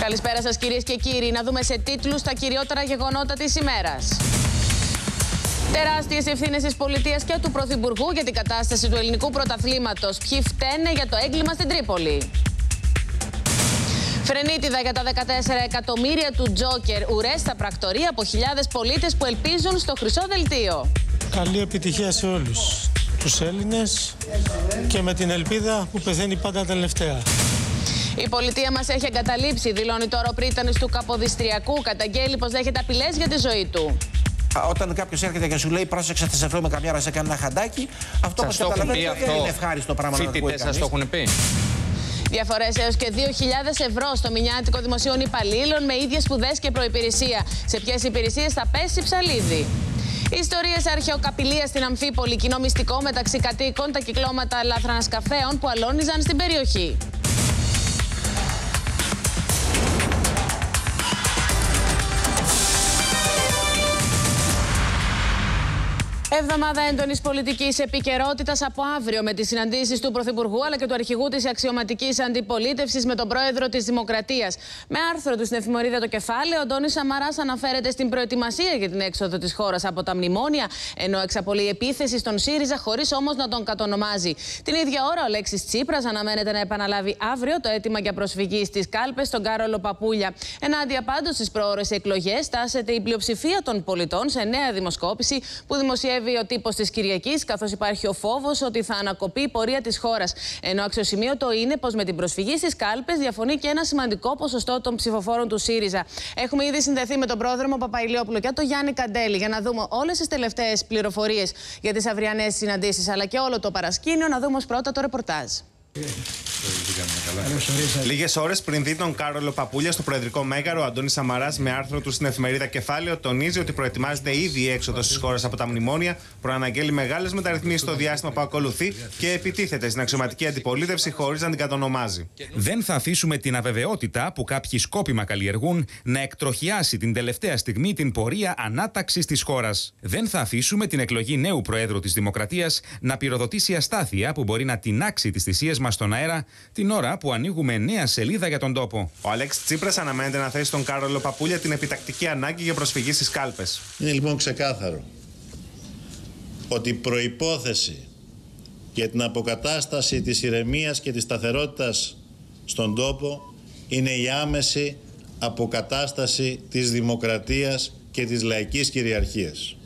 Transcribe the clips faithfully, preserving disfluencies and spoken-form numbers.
Καλησπέρα σας κυρίες και κύριοι. Να δούμε σε τίτλους τα κυριότερα γεγονότα της ημέρας. Τεράστιες ευθύνες της πολιτείας και του Πρωθυπουργού για την κατάσταση του ελληνικού πρωταθλήματος. Ποιοι φταίνε για το έγκλημα στην Τρίπολη. Φρενίτιδα για τα δεκατέσσερα εκατομμύρια του Τζόκερ. Ουρές στα πρακτορία από χιλιάδες πολίτες που ελπίζουν στο χρυσό δελτίο. Καλή επιτυχία σε όλους τους Έλληνες και με την ελπίδα που πεθαίνει πάντα τελευταία. Η πολιτεία μας έχει εγκαταλείψει, δηλώνει τώρα ο πρίτανης του Καποδιστριακού. Καταγγέλει πως δέχεται απειλές για τη ζωή του. Όταν κάποιος έρχεται και σου λέει πρόσεξε, θα σε βρούμε καμιά ώρα σε κανένα χαντάκι, αυτό που καταλαβαίνετε δεν είναι ευχάριστο πράγμα να το ακούει κανείς. Σας το έχουν πει. Διαφορές έως και δύο χιλιάδες ευρώ στο μηνιάτικο δημοσίων υπαλλήλων με ίδιες σπουδές και προϋπηρεσία. Σε ποιες υπηρεσίες θα πέσει ψαλίδι. Ιστορίες αρχαιοκαπηλείας στην Αμφίπολη, κοινό μυστικό μεταξύ κατοίκων, τα κυκλώματα λαθρανασκαφέων που αλώνιζαν στην περιοχή. Εβδομάδα έντονης πολιτικής επικαιρότητας από αύριο με τις συναντήσεις του Πρωθυπουργού αλλά και του αρχηγού της αξιωματικής αντιπολίτευσης με τον πρόεδρο της Δημοκρατίας. Με άρθρο του στην εφημερίδα Το Κεφάλαιο, ο Αντώνης Σαμαράς αναφέρεται στην προετοιμασία για την έξοδο της χώρας από τα μνημόνια, ενώ εξαπολύει επίθεση στον ΣΥΡΙΖΑ χωρίς όμως να τον κατονομάζει. Την ίδια ώρα, ο Αλέξης Τσίπρας αναμένεται να επαναλάβει αύριο το αίτημα για προσφυγή στις κάλπες στον Κάρολο Παπούλια. Ενάντια πάντως στις προώρες εκλογές, στάσεται η πλειοψηφία των πολιτών σε νέα δημοσκόπηση που δημοσιεύει ο τύπος της Κυριακής, καθώς υπάρχει ο φόβος ότι θα ανακοπεί η πορεία της χώρας. Ενώ αξιοσημείωτο είναι πως με την προσφυγή στις κάλπες διαφωνεί και ένα σημαντικό ποσοστό των ψηφοφόρων του ΣΥΡΙΖΑ. Έχουμε ήδη συνδεθεί με τον πρόδρομο Παπαϊλιόπουλο και τον Γιάννη Καντέλη για να δούμε όλες τις τελευταίες πληροφορίες για τις αυριανές συναντήσεις αλλά και όλο το παρασκήνιο. Να δούμε ως πρώτα το ρεπορτάζ. Λίγες ώρες πριν δει τον Κάρολο Παπούλια στο Προεδρικό Μέγαρο, ο Αντώνης Σαμαράς με άρθρο του στην εφημερίδα Κεφάλαιο τονίζει ότι προετοιμάζεται ήδη η έξοδος της χώρας από τα μνημόνια, προαναγγέλει μεγάλες μεταρρυθμίσεις στο διάστημα που ακολουθεί και επιτίθεται στην αξιωματική αντιπολίτευση χωρίς να την κατονομάζει. Δεν θα αφήσουμε την αβεβαιότητα που κάποιοι σκόπιμα καλλιεργούν να εκτροχιάσει την τελευταία στιγμή την πορεία ανάταξης της χώρας. Δεν θα αφήσουμε την εκλογή νέου Προέδρου της Δημοκρατίας να πυροδοτήσει αστάθεια που μπορεί να τινάξει τις θυσίες μας στον αέρα την ώρα που ανοίγουμε νέα σελίδα για τον τόπο. Ο Αλέξης Τσίπρας αναμένεται να θέσει στον Κάρολο Παπούλια την επιτακτική ανάγκη για προσφυγή στις κάλπες. Είναι λοιπόν ξεκάθαρο ότι η προϋπόθεση για την αποκατάσταση της ηρεμίας και της σταθερότητας στον τόπο είναι η άμεση αποκατάσταση της δημοκρατίας και της λαϊκής κυριαρχίας.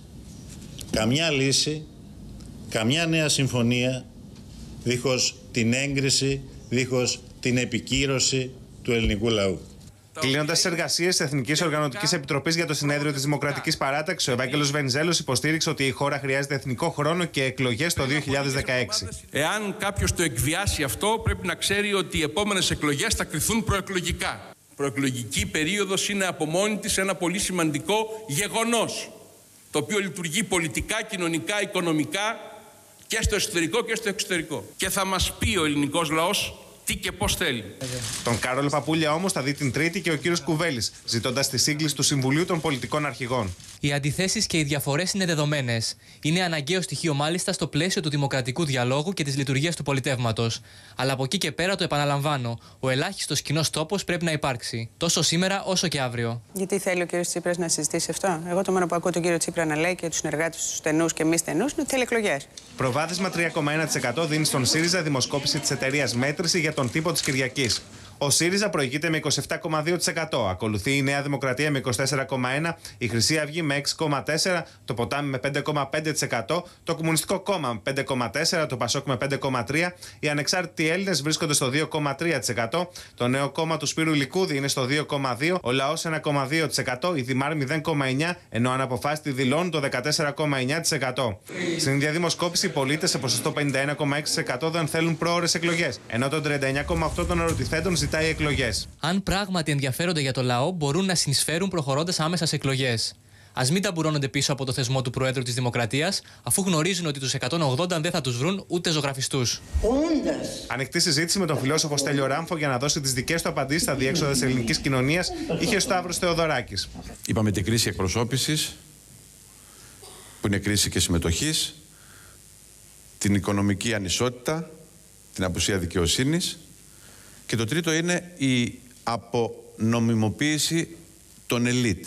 Καμιά λύση, καμιά νέα συμφωνία δίχως την έγκριση, δίχως την επικύρωση του ελληνικού λαού. Κλείνοντας τις εργασίες της Εθνικής Οργανωτικής Επιτροπής για το Συνέδριο της Δημοκρατικής Παράταξης, ο Ευάγγελος Βενιζέλος υποστήριξε ότι η χώρα χρειάζεται εθνικό χρόνο και εκλογές το δύο χιλιάδες δεκαέξι. Εάν κάποιος το εκβιάσει αυτό, πρέπει να ξέρει ότι οι επόμενες εκλογές θα κριθούν προεκλογικά. Προεκλογική περίοδος είναι από μόνη της ένα πολύ σημαντικό γεγονός, το οποίο λειτουργεί πολιτικά, κοινωνικά, οικονομικά και στο εσωτερικό και στο εξωτερικό. Και θα μας πει ο ελληνικός λαός τι και πώς θέλει. Τον Κάρολο Παπούλια όμως θα δει την Τρίτη και ο κύριος Κουβέλης, ζητώντας τη σύγκληση του Συμβουλίου των Πολιτικών Αρχηγών. Οι αντιθέσεις και οι διαφορές είναι δεδομένες. Είναι αναγκαίο στοιχείο μάλιστα στο πλαίσιο του δημοκρατικού διαλόγου και της λειτουργίας του πολιτεύματος. Αλλά από εκεί και πέρα το επαναλαμβάνω, ο ελάχιστος κοινός τόπος πρέπει να υπάρξει. Τόσο σήμερα όσο και αύριο. Γιατί θέλει ο κύριος Τσίπρας να συζητήσει αυτό? Εγώ το μόνο που ακούω τον κύριο Τσίπρα να λέει και τους συνεργάτες του στενούς και μη στενούς είναι ότι θέλει εκλογές. Προβάδισμα τρία κόμμα ένα τοις εκατό δίνει στον ΣΥΡΙΖΑ δημοσκόπηση της εταιρείας Μέτρηση για τον τύπο της Κυριακής. Ο ΣΥΡΙΖΑ προηγείται με είκοσι επτά κόμμα δύο τοις εκατό. Ακολουθεί η Νέα Δημοκρατία με είκοσι τέσσερα κόμμα ένα τοις εκατό, η Χρυσή Αυγή με έξι κόμμα τέσσερα τοις εκατό, το Ποτάμι με πέντε κόμμα πέντε τοις εκατό, το Κομμουνιστικό Κόμμα με πέντε κόμμα τέσσερα τοις εκατό, το Πασόκ με πέντε κόμμα τρία τοις εκατό, οι Ανεξάρτητοι Έλληνες βρίσκονται στο δύο κόμμα τρία τοις εκατό, το Νέο Κόμμα του Σπύρου Λικούδη είναι στο δύο κόμμα δύο τοις εκατό, ο Λαός ένα κόμμα δύο τοις εκατό, η Δημάρ μηδέν κόμμα εννιά τοις εκατό, ενώ αναποφάσιστοι δηλώνουν το δεκατέσσερα κόμμα εννιά τοις εκατό. Στην ίδια δημοσκόπηση, οι πολίτες σε ποσοστό πενήντα ένα κόμμα έξι τοις εκατό δεν θέλουν πρόωρες εκλογές, ενώ το τριάντα εννιά κόμμα οκτώ τοις εκατό των ερωτηθέντων ζητάει εκλογές. Αν πράγματι ενδιαφέρονται για το λαό, μπορούν να συνεισφέρουν προχωρώντας άμεσα σε εκλογές. Ας μην ταμπουρώνονται πίσω από το θεσμό του Προέδρου της Δημοκρατίας, αφού γνωρίζουν ότι τους εκατόν ογδόντα δεν θα τους βρουν ούτε ζωγραφιστούς. Ανοιχτή συζήτηση με τον φιλόσοφο Στέλιο Ράμφο για να δώσει τις δικές του απαντήσεις στα διέξοδα της ελληνικής κοινωνίας είχε ο Σταύρος Θεοδωράκης. Είπαμε την κρίση εκπροσώπησης, που είναι κρίση και συμμετοχής, την οικονομική ανισότητα, την απουσία δικαιοσύνης, και το τρίτο είναι η από νομιμοποίηση των ελίτ.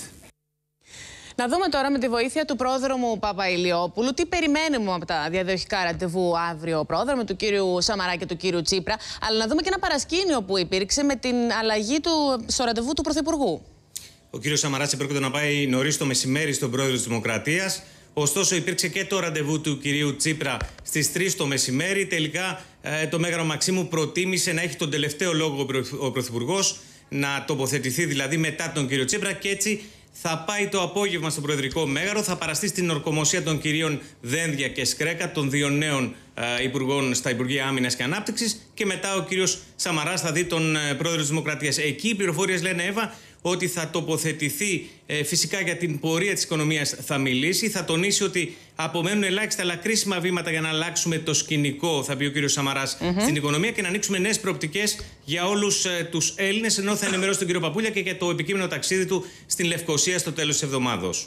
Να δούμε τώρα με τη βοήθεια του πρόδρομου Παπαηλιόπουλου τι περιμένουμε από τα διαδοχικά ραντεβού αύριο πρόδρομο του κύριου Σαμαρά και του κύριου Τσίπρα, αλλά να δούμε και ένα παρασκήνιο που υπήρξε με την αλλαγή του στο ραντεβού του Πρωθυπουργού. Ο κύριος Σαμαράς επρόκειτο να πάει νωρίς το μεσημέρι στον πρόεδρο της Δημοκρατίας. Ωστόσο, υπήρξε και το ραντεβού του κυρίου Τσίπρα στις τρεις το μεσημέρι. Τελικά, ε, το Μέγαρο Μαξίμου προτίμησε να έχει τον τελευταίο λόγο ο Πρωθυπουργός, να τοποθετηθεί δηλαδή μετά τον κύριο Τσίπρα και έτσι θα πάει το απόγευμα στο Προεδρικό Μέγαρο, θα παραστεί στην ορκομοσία των κυρίων Δένδια και Σκρέκα, των δύο νέων ε, υπουργών στα Υπουργεία Άμυνας και Ανάπτυξης, και μετά ο κύριος Σαμαράς θα δει τον ε, πρόεδρο της Δημοκρατίας. Εκεί οι πληροφορίες λένε, Εύα, ότι θα τοποθετηθεί ε, φυσικά για την πορεία της οικονομίας, θα μιλήσει, θα τονίσει ότι απομένουν ελάχιστα αλλά κρίσιμα βήματα για να αλλάξουμε το σκηνικό, θα πει ο κύριος Σαμαράς, mm-hmm. στην οικονομία και να ανοίξουμε νέες προοπτικές για όλους ε, τους Έλληνες, ενώ θα ενημερώσει τον κύριο Παπούλια και για το επικείμενο ταξίδι του στην Λευκοσία στο τέλος της εβδομάδος.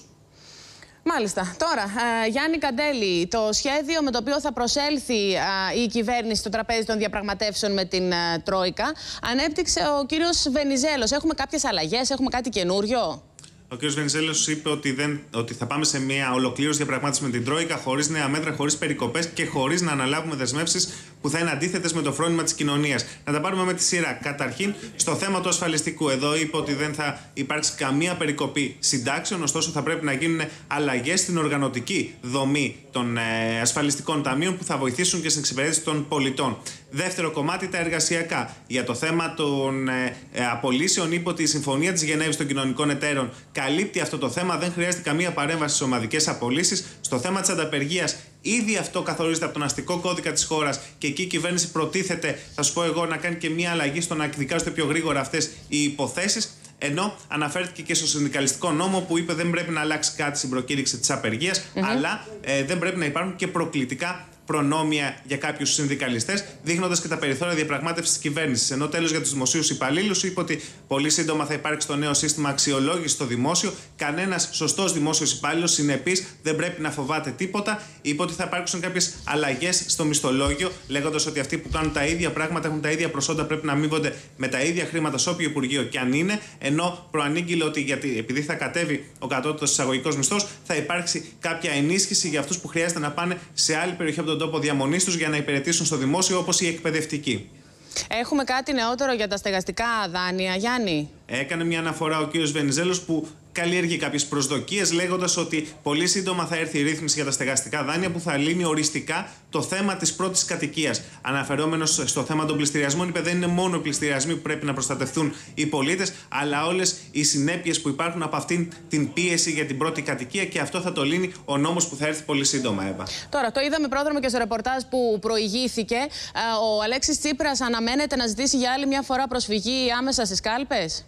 Μάλιστα. Τώρα, ε, Γιάννη Καντέλη, το σχέδιο με το οποίο θα προσέλθει ε, η κυβέρνηση στο τραπέζι των διαπραγματεύσεων με την ε, Τρόικα, ανέπτυξε ο κύριος Βενιζέλος. Έχουμε κάποιες αλλαγές, έχουμε κάτι καινούριο? Ο κ. Βενιζέλος είπε ότι, δεν, ότι θα πάμε σε μια ολοκλήρωση διαπραγμάτευση με την Τρόικα, χωρίς νέα μέτρα, χωρίς περικοπές και χωρίς να αναλάβουμε δεσμεύσεις που θα είναι αντίθετες με το φρόνημα της κοινωνίας. Να τα πάρουμε με τη σειρά. Καταρχήν, στο θέμα του ασφαλιστικού. Εδώ είπε ότι δεν θα υπάρξει καμία περικοπή συντάξεων, ωστόσο θα πρέπει να γίνουν αλλαγές στην οργανωτική δομή των ε, ασφαλιστικών ταμείων που θα βοηθήσουν και στην εξυπηρέτηση των πολιτών. Δεύτερο κομμάτι, τα εργασιακά. Για το θέμα των ε, ε, απολύσεων, είπε ότι η Συμφωνία της Γενέβης των Κοινωνικών Εταίρων καλύπτει αυτό το θέμα, δεν χρειάζεται καμία παρέμβαση στις ομαδικές απολύσεις. Στο θέμα της ανταπεργίας, ήδη αυτό καθορίζεται από τον αστικό κώδικα της χώρας και εκεί η κυβέρνηση προτίθεται, θα σου πω εγώ, να κάνει και μια αλλαγή στο να εκδικάζονται πιο γρήγορα αυτές οι υποθέσεις. Ενώ αναφέρθηκε και στο συνδικαλιστικό νόμο που είπε δεν πρέπει να αλλάξει κάτι στην προκήρυξη της απεργίας, mm-hmm. αλλά ε, δεν πρέπει να υπάρχουν και προκλητικά προνόμια για κάποιους συνδικαλιστές, δείχνοντας και τα περιθώρια διαπραγμάτευσης της κυβέρνησης. Ενώ τέλος για τους δημοσίους υπαλλήλους, είπε ότι πολύ σύντομα θα υπάρξει το νέο σύστημα αξιολόγησης στο δημόσιο. Κανένας σωστός δημόσιος υπάλληλος, συνεπής, δεν πρέπει να φοβάται τίποτα. Είπε ότι θα υπάρξουν κάποιες αλλαγές στο μισθολόγιο, λέγοντας ότι αυτοί που κάνουν τα ίδια πράγματα, έχουν τα ίδια προσόντα, πρέπει να αμείβονται με τα ίδια χρήματα σε όποιο υπουργείο και αν είναι. Ενώ προανήγγειλε ότι γιατί, επειδή θα κατέβει ο κατώτατος εισαγωγικός μισθός, θα υπάρξει κάποια ενίσχυση για αυτούς που χρειάζεται να πάνε σε άλλη περιοχή από τον τόπο διαμονής τους για να υπηρετήσουν στο δημόσιο, όπως η εκπαιδευτική. Έχουμε κάτι νεότερο για τα στεγαστικά δάνεια, Γιάννη? Έκανε μια αναφορά ο κύριος Βενιζέλος που καλλιεργεί κάποιες προσδοκίες, λέγοντας ότι πολύ σύντομα θα έρθει η ρύθμιση για τα στεγαστικά δάνεια που θα λύνει οριστικά το θέμα της πρώτης κατοικίας. Αναφερόμενος στο θέμα των πληστηριασμών, είπε δεν είναι μόνο οι πληστηριασμοί που πρέπει να προστατευτούν οι πολίτες, αλλά όλες οι συνέπειες που υπάρχουν από αυτήν την πίεση για την πρώτη κατοικία, και αυτό θα το λύνει ο νόμος που θα έρθει πολύ σύντομα, Εύα. Τώρα, το είδαμε πρόδρομο και στο ρεπορτάζ που προηγήθηκε. Ο Αλέξης Τσίπρας αναμένεται να ζητήσει για άλλη μια φορά προσφυγή άμεσα στις κάλπες.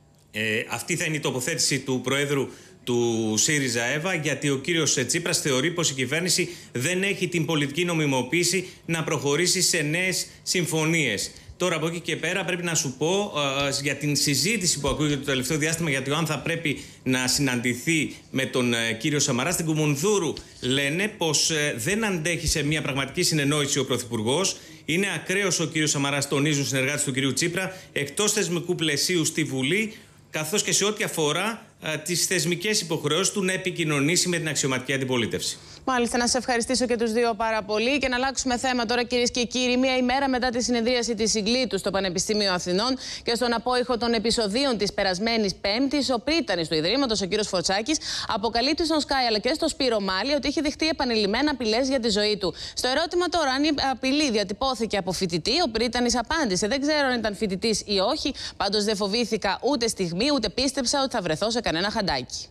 Ε, αυτή θα είναι η τοποθέτηση του Προέδρου του ΣΥΡΙΖΑ, Εύα, γιατί ο κύριος Τσίπρας θεωρεί πως η κυβέρνηση δεν έχει την πολιτική νομιμοποίηση να προχωρήσει σε νέες συμφωνίες. Τώρα από εκεί και πέρα πρέπει να σου πω ε, για την συζήτηση που ακούγεται το τελευταίο διάστημα για το αν θα πρέπει να συναντηθεί με τον ε, κύριο Σαμαρά. Στην Κουμουνδούρου λένε πως ε, δεν αντέχει σε μια πραγματική συνεννόηση ο Πρωθυπουργός. Είναι ακραίος ο κύριος Σαμαράς, τονίζουν συνεργάτες του κυρίου Τσίπρα, εκτός θεσμικού πλαισίου στη Βουλή, καθώς και σε ό,τι αφορά α, τις θεσμικές υποχρεώσεις του να επικοινωνήσει με την αξιωματική αντιπολίτευση. Μάλιστα, να σας ευχαριστήσω και τους δύο πάρα πολύ και να αλλάξουμε θέμα τώρα, κυρίες και κύριοι. Μία ημέρα μετά τη συνεδρίαση της Συγκλήτου στο Πανεπιστήμιο Αθηνών και στον απόϊχο των επεισοδίων της περασμένης Πέμπτης, ο πρίτανης του Ιδρύματος, ο κύριος Φωτσάκης, αποκαλύπτει στον Sky αλλά και στο Σπύρο Μάλι ότι είχε δεχτεί επανειλημμένα απειλές για τη ζωή του. Στο ερώτημα τώρα αν η απειλή διατυπώθηκε από φοιτητή, ο πρίτανης απάντησε: δεν ξέρω αν ήταν φοιτητής ή όχι, πάντως δεν φοβήθηκα ούτε στιγμή, ούτε πίστεψα ότι θα βρεθώ σε κανένα χαντάκι.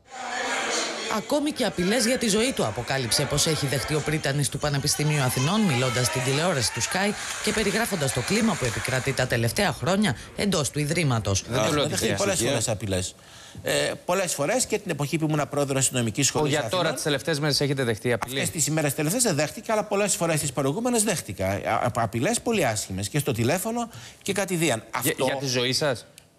Ακόμη και απειλές για τη ζωή του αποκάλυψε πως έχει δεχτεί ο πρίτανης του Πανεπιστημίου Αθηνών, μιλώντας στην τηλεόραση του Sky και περιγράφοντας το κλίμα που επικρατεί τα τελευταία χρόνια εντός του Ιδρύματος. Δεν το δεχτεί πολλές φορές απειλές. Ε, πολλές φορές και την εποχή που ήμουν πρόεδρος της νομικής σχολής. Για τώρα, τις τελευταίες μέρες έχετε δεχτεί απειλές? Αυτές τις ημέρες τελευταίες δεν δέχτηκα, αλλά πολλές φορές τις προηγούμενες δέχτηκα. Απειλές πολύ άσχημες και στο τηλέφωνο και κατηδίαν. Για, Αυτό... για τη ζωή σας?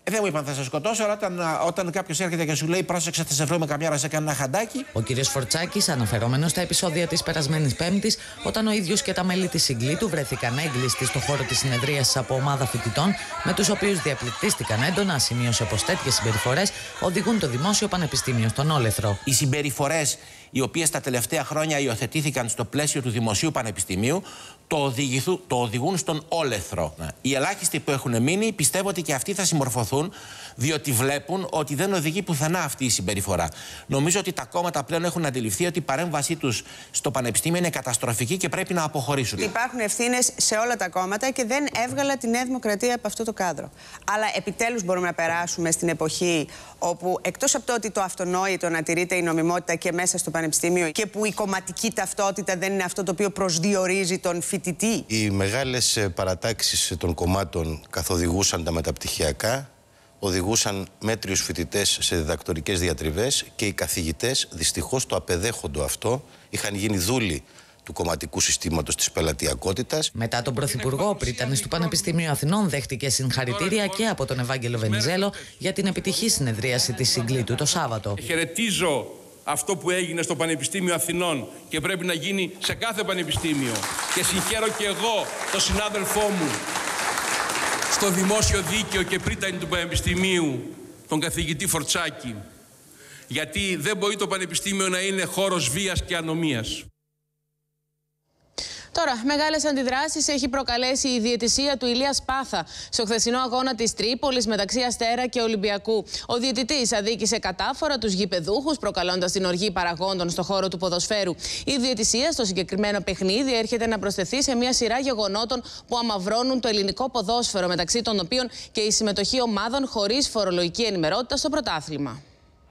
Ε, δεν μου είπαν θα σε σκοτώσω, αλλά όταν, όταν κάποιο έρχεται και σου λέει πρόσεξε, θα σε βρούμε καμιά ώρα σε κανένα χαντάκι. Ο κ. Φορτσάκης, αναφερόμενος στα επεισόδια της περασμένης Πέμπτης, όταν ο ίδιος και τα μέλη της Συγκλήτου βρέθηκαν έγκλειστοι στο χώρο της συνεδρίασης από ομάδα φοιτητών, με τους οποίους διαπληκτίστηκαν έντονα, σημείωσε πως τέτοιες συμπεριφορές οδηγούν το Δημόσιο Πανεπιστήμιο στον όλεθρο. Οι συμπεριφορές οι οποίες τα τελευταία χρόνια υιοθετήθηκαν στο πλαίσιο του Δημοσίου Πανεπιστημίου το, το οδηγούν στον όλεθρο. Οι ελάχιστοι που έχουν μείνει πιστεύω ότι και αυτοί θα συμμορφωθούν, διότι βλέπουν ότι δεν οδηγεί πουθενά αυτή η συμπεριφορά. Νομίζω ότι τα κόμματα πλέον έχουν αντιληφθεί ότι η παρέμβασή τους στο Πανεπιστήμιο είναι καταστροφική και πρέπει να αποχωρήσουν. Υπάρχουν ευθύνες σε όλα τα κόμματα και δεν έβγαλα τη Νέα Δημοκρατία από αυτό το κάδρο. Αλλά επιτέλους μπορούμε να περάσουμε στην εποχή όπου εκτός από το ότι το αυτονόητο να τηρείται η νομιμότητα και μέσα στο Πανεπιστήμιο και που η κομματική ταυτότητα δεν είναι αυτό το οποίο προσδιορίζει τον φοιτητή. Οι μεγάλες παρατάξεις των κομμάτων καθοδηγούσαν τα μεταπτυχιακά, οδηγούσαν μέτριους φοιτητές σε διδακτορικές διατριβές και οι καθηγητές δυστυχώς το απεδέχοντο αυτό, είχαν γίνει δούλοι του κομματικού συστήματος της πελατειακότητας. Μετά τον Πρωθυπουργό, ο πρίτανης του Πανεπιστημίου Αθηνών δέχτηκε συγχαρητήρια και από τον Ευάγγελο Βενιζέλο για την επιτυχή συνεδρίαση της Συγκλήτου το Σάββατο. Χαιρετίζω αυτό που έγινε στο Πανεπιστήμιο Αθηνών και πρέπει να γίνει σε κάθε πανεπιστήμιο. Και συγχαίρω και εγώ τον συνάδελφό μου στο Δημόσιο Δίκαιο και πρίτανη του Πανεπιστημίου, τον καθηγητή Φορτσάκη. Γιατί δεν μπορεί το Πανεπιστήμιο να είναι χώρος βίας και ανομίας. Τώρα, μεγάλες αντιδράσεις έχει προκαλέσει η διαιτησία του Ηλία Σπάθα στο χθεσινό αγώνα της Τρίπολης μεταξύ Αστέρα και Ολυμπιακού. Ο διαιτητής αδίκησε κατάφορα τους γηπεδούχους, προκαλώντας την οργή παραγόντων στο χώρο του ποδοσφαίρου. Η διαιτησία στο συγκεκριμένο παιχνίδι έρχεται να προσθεθεί σε μια σειρά γεγονότων που αμαυρώνουν το ελληνικό ποδόσφαιρο, μεταξύ των οποίων και η συμμετοχή ομάδων χωρίς φορολογική ενημερότητα στο πρωτάθλημα.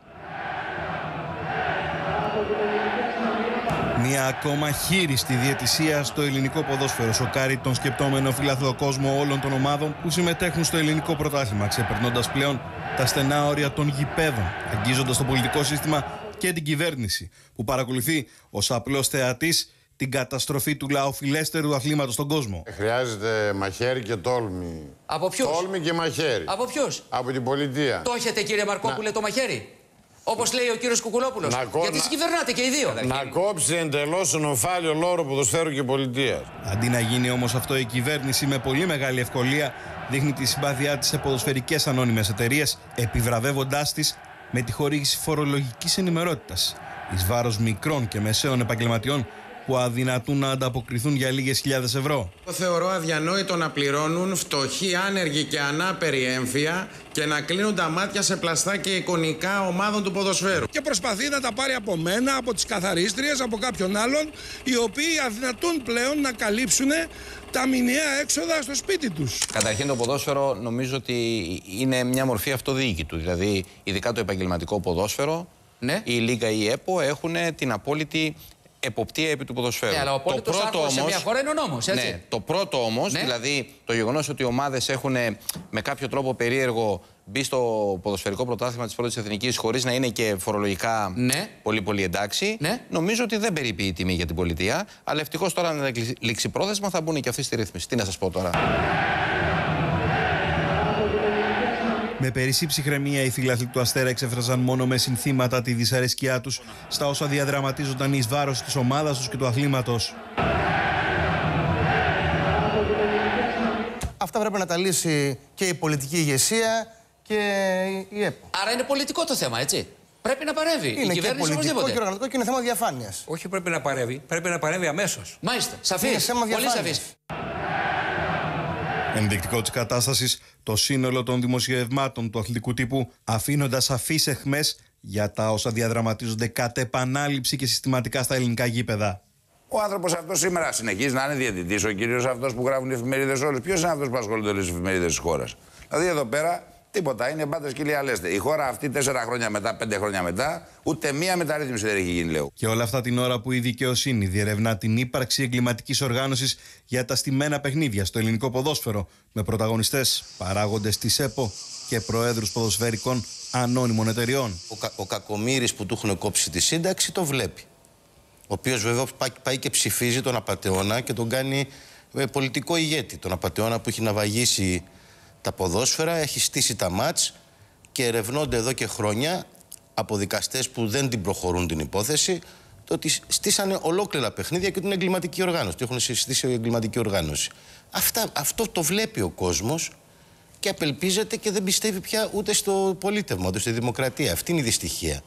Μια ακόμα χείριστη διαιτησία στο ελληνικό ποδόσφαιρο σοκάρει τον σκεπτόμενο φιλαθλό κόσμο όλων των ομάδων που συμμετέχουν στο ελληνικό πρωτάθλημα, ξεπερνώντας πλέον τα στενά όρια των γηπέδων, αγγίζοντας το πολιτικό σύστημα και την κυβέρνηση, που παρακολουθεί ως απλός θεατής την καταστροφή του λαοφιλέστερου αθλήματος στον κόσμο. Χρειάζεται μαχαίρι και τόλμη. Από ποιους? Τόλμη και μαχαίρι. Από ποιους? Από την πολιτεία. Το έχετε, κύριε Μαρκόπουλε, να... το μαχαίρι? Όπως λέει ο κύριος Κουκουλόπουλος. Κο... Γιατί συγκυβερνάτε και οι δύο. Να κόψει εντελώς τον ομφάλιο λόρο ποδοσφαίρου και πολιτείας. Αντί να γίνει όμως αυτό, η κυβέρνηση με πολύ μεγάλη ευκολία δείχνει τη συμπάθειά της σε ποδοσφαιρικές ανώνυμες εταιρείες, επιβραβεύοντάς τις με τη χορήγηση φορολογικής ενημερότητας εις βάρος μικρών και μεσαίων επαγγελματιών που αδυνατούν να ανταποκριθούν για λίγες χιλιάδες ευρώ. Θεωρώ αδιανόητο να πληρώνουν φτωχοί, άνεργοι και ανάπηροι έμφυα και να κλείνουν τα μάτια σε πλαστά και εικονικά ομάδων του ποδοσφαίρου. Και προσπαθεί να τα πάρει από μένα, από τις καθαρίστριες, από κάποιον άλλον, οι οποίοι αδυνατούν πλέον να καλύψουν τα μηνιαία έξοδα στο σπίτι τους. Καταρχήν, το ποδόσφαιρο νομίζω ότι είναι μια μορφή αυτοδιοίκητου. Δηλαδή, ειδικά το επαγγελματικό ποδόσφαιρο, ναι. η Λίγκα ή η ΕΠΟ έχουν την απόλυτη εποπτεία επί του ποδοσφαίρου. Ναι, αλλά ο απόλυτος άρχος σε μια χώρα είναι ο νόμος, έτσι. Ναι, το πρώτο όμως, ναι. δηλαδή το γεγονός ότι οι ομάδες έχουν με κάποιο τρόπο περίεργο μπει στο ποδοσφαιρικό πρωτάθλημα της πρώτης εθνικής χωρίς να είναι και φορολογικά ναι. πολύ πολύ εντάξει, ναι. νομίζω ότι δεν περιποιεί τιμή για την πολιτεία. Αλλά ευτυχώς τώρα να λήξει πρόθεσμα θα μπουν και αυτοί στη ρύθμιση. Τι να σας πω τώρα. Με περισσή ψυχραιμία, οι φίλαθλοι του Αστέρα εξέφραζαν μόνο με συνθήματα τη δυσαρέσκειά τους στα όσα διαδραματίζονταν εις βάρος της ομάδας τους και του αθλήματος. Αυτά πρέπει να τα λύσει και η πολιτική ηγεσία και η ΕΠΟ. Άρα είναι πολιτικό το θέμα, έτσι. Πρέπει να παρέμβει. Είναι η και πολιτικό και οργανωτικό και είναι θέμα διαφάνειας. Όχι πρέπει να παρέμβει, πρέπει να παρέμβει αμέσως. Μάλιστα, σαφής, πολύ σαφής. Ενδεικτικό της κατάστασης, το σύνολο των δημοσιευμάτων του αθλητικού τύπου, αφήνοντας σαφείς αιχμές για τα όσα διαδραματίζονται κατ' επανάληψη και συστηματικά στα ελληνικά γήπεδα. Ο άνθρωπος αυτός σήμερα συνεχίζει να είναι διαιτητής, ο κύριος αυτός που γράφουν οι εφημερίδες όλες. Ποιος είναι αυτός που ασχολούνται όλες τις εφημερίδες της χώρας? Δηλαδή εδώ πέρα τίποτα, είναι μπάτες κοιλία λέστε. Η χώρα αυτή τέσσερα χρόνια μετά, πέντε χρόνια μετά, ούτε μία μεταρρύθμιση δεν έχει γίνει, λέω. Και όλα αυτά την ώρα που η δικαιοσύνη διερευνά την ύπαρξη εγκληματικής οργάνωσης για τα στημένα παιχνίδια στο ελληνικό ποδόσφαιρο, με πρωταγωνιστές παράγοντες της ΕΠΟ και προέδρους ποδοσφαιρικών ανώνυμων εταιριών. Ο, κα, ο Κακομοίρης που του έχουν κόψει τη σύνταξη το βλέπει. Ο οποίος βέβαια πάει, πάει και ψηφίζει τον απατεώνα και τον κάνει ε, πολιτικό ηγέτη. Τον απατεώνα που έχει ναυαγίσει τα ποδόσφαιρα, έχει στήσει τα μάτς και ερευνώνται εδώ και χρόνια από δικαστές που δεν την προχωρούν την υπόθεση, το ότι στήσανε ολόκληρα παιχνίδια και την εγκληματική οργάνωση. Το έχουν συστήσει η εγκληματική οργάνωση. Αυτά, αυτό το βλέπει ο κόσμος και απελπίζεται και δεν πιστεύει πια ούτε στο πολίτευμα, ούτε στη δημοκρατία. Αυτή είναι η δυστυχία.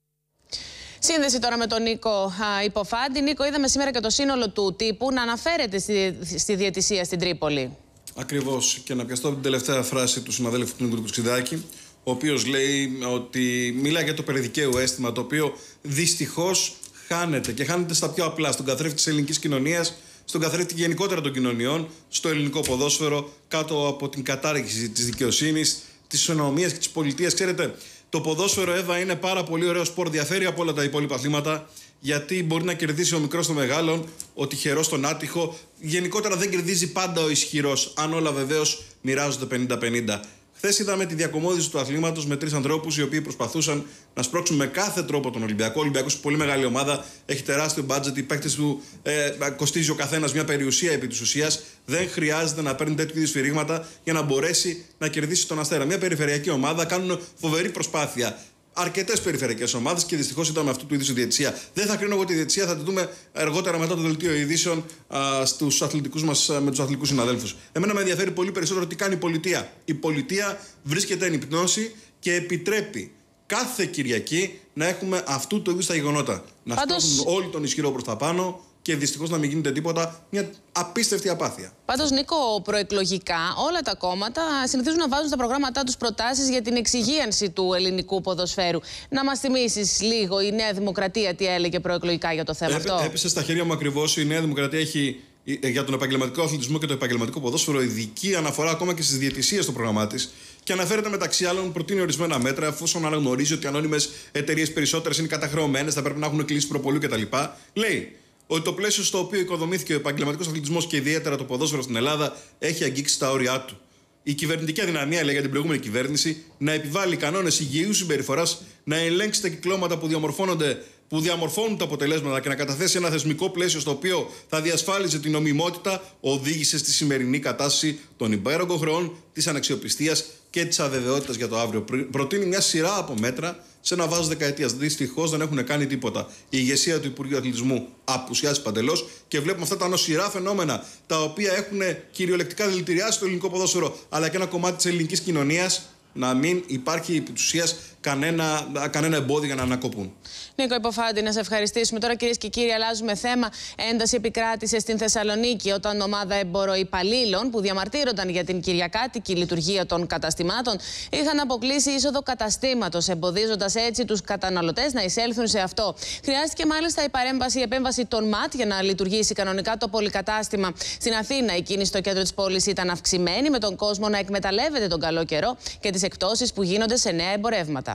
Σύνδεση τώρα με τον Νίκο Υποφάντη. Νίκο, είδαμε σήμερα και το σύνολο του τύπου να αναφέρεται στη, στη διαιτησία στην Τρίπολη. Ακριβώς. Και να πιαστώ την τελευταία φράση του συναδέλφου του Νίκου Ξιδάκη, ο οποίος λέει ότι μιλάει για το περιδικαίου αίσθημα, το οποίο δυστυχώς χάνεται και χάνεται στα πιο απλά, στον καθρέφτη της ελληνικής κοινωνίας, στον καθρέφτη γενικότερα των κοινωνιών, στο ελληνικό ποδόσφαιρο, κάτω από την κατάργηση της δικαιοσύνης, της ισονομίας και της πολιτείας. Ξέρετε, το ποδόσφαιρο, Εύα, είναι πάρα πολύ ωραίο σπορ, διαφέρει από όλα τα υπόλοιπα αθλήματα, γιατί μπορεί να κερδίσει ο μικρός τον μεγάλον, ο τυχερός τον άτυχο. Γενικότερα δεν κερδίζει πάντα ο ισχυρός, αν όλα βεβαίως μοιράζονται πενήντα πενήντα. Χθες είδαμε τη διακομόδηση του αθλήματος με τρεις ανθρώπους οι οποίοι προσπαθούσαν να σπρώξουν με κάθε τρόπο τον Ολυμπιακό. Ο Ολυμπιακός είναι πολύ μεγάλη ομάδα, έχει τεράστιο μπάτζετ, οι παίκτες του ε, κοστίζει ο καθένας μια περιουσία επί της ουσίας. Δεν χρειάζεται να παίρνει τέτοιου είδους σφυρίγματα για να μπορέσει να κερδίσει τον Αστέρα. Μια περιφερειακή ομάδα, κάνουν φοβερή προσπάθεια. Αρκετές περιφερειακές ομάδες και δυστυχώς ήταν αυτού του είδους η διαιτησία. Δεν θα κρίνω εγώ τη διαιτησία, θα τη δούμε αργότερα μετά το δελτίο ειδήσεων στους αθλητικούς μας, με τους αθλητικούς συναδέλφους. Εμένα με ενδιαφέρει πολύ περισσότερο τι κάνει η πολιτεία. Η πολιτεία βρίσκεται εν υπνώση και επιτρέπει κάθε Κυριακή να έχουμε αυτού του είδους τα γεγονότα. Να Πάντως... σπρώχνουν όλοι τον ισχυρό προς τα πάνω και δυστυχώς να μην γίνεται τίποτα. Μια απίστευτη απάθεια. Πάντως, Νίκο, προεκλογικά όλα τα κόμματα συνηθίζουν να βάζουν στα προγράμματά τους προτάσεις για την εξυγίανση του ελληνικού ποδοσφαίρου. Να μας θυμίσεις λίγο η Νέα Δημοκρατία τι έλεγε προεκλογικά για το θέμα Έπε, αυτό. Έπεσε στα χέρια μου ακριβώς. Η Νέα Δημοκρατία έχει για τον επαγγελματικό αθλητισμό και το επαγγελματικό ποδόσφαιρο ειδική αναφορά ακόμα και στις διαιτησίες στο πρόγραμμά της. Και αναφέρεται μεταξύ άλλων, προτείνει ορισμένα μέτρα, εφόσον αναγνωρίζει ότι οι ανώνυμες εταιρείες περισσότερες είναι καταχρεωμένες, θα πρέπει να έχουν κλείσει προπολού κτλ. Λέει ότι το πλαίσιο στο οποίο οικοδομήθηκε ο επαγγελματικός αθλητισμός και ιδιαίτερα το ποδόσφαιρο στην Ελλάδα έχει αγγίξει τα όρια του. Η κυβερνητική αδυναμία, λέει για την προηγούμενη κυβέρνηση, να επιβάλλει κανόνες υγιεινούς συμπεριφοράς, να ελέγξει τα κυκλώματα που διαμορφώνονται, που διαμορφώνουν τα αποτελέσματα και να καταθέσει ένα θεσμικό πλαίσιο στο οποίο θα διασφάλιζε την νομιμότητα, οδήγησε στη σημερινή κατάσταση των υπέρογκων χρεών, της αναξιοπιστίας και της αβεβαιότητας για το αύριο. Προτείνει μια σειρά από μέτρα σε ένα βάθος δεκαετίας. Δυστυχώς δεν έχουν κάνει τίποτα. Η ηγεσία του Υπουργείου Αθλητισμού απουσιάζει παντελώς και βλέπουμε αυτά τα νοσηρά φαινόμενα τα οποία έχουν κυριολεκτικά δηλητηριάσει το ελληνικό ποδόσφαιρο αλλά και ένα κομμάτι της ελληνικής κοινωνίας να μην υπάρχει επί της ουσίας κανένα, κανένα εμπόδιο για να ανακοπούν. Νίκο Υποφάντη, να σε ευχαριστήσουμε. Τώρα, κυρίες και κύριοι, αλλάζουμε θέμα. Ένταση επικράτησε στην Θεσσαλονίκη όταν ομάδα εμποροϊπαλλήλων που διαμαρτύρονταν για την κυριακάτικη λειτουργία των καταστημάτων είχαν αποκλείσει είσοδο καταστήματος, εμποδίζοντας έτσι τους καταναλωτές να εισέλθουν σε αυτό. Χρειάστηκε μάλιστα η, παρέμβαση, η επέμβαση των ΜΑΤ για να λειτουργήσει κανονικά το πολυκατάστημα. Στην Αθήνα, η κίνηση στο κέντρο της πόλης ήταν αυξημένη, με τον κόσμο να εκμεταλλεύεται τον καλό καιρό και τις εκτόσεις που γίνονται σε νέα εμπορεύματα.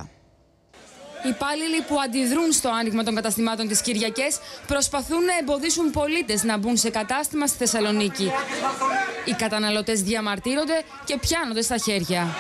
Οι υπάλληλοι που αντιδρούν στο άνοιγμα των καταστημάτων τις Κυριακές προσπαθούν να εμποδίσουν πολίτες να μπουν σε κατάστημα στη Θεσσαλονίκη. Οι καταναλωτές διαμαρτύρονται και πιάνονται στα χέρια.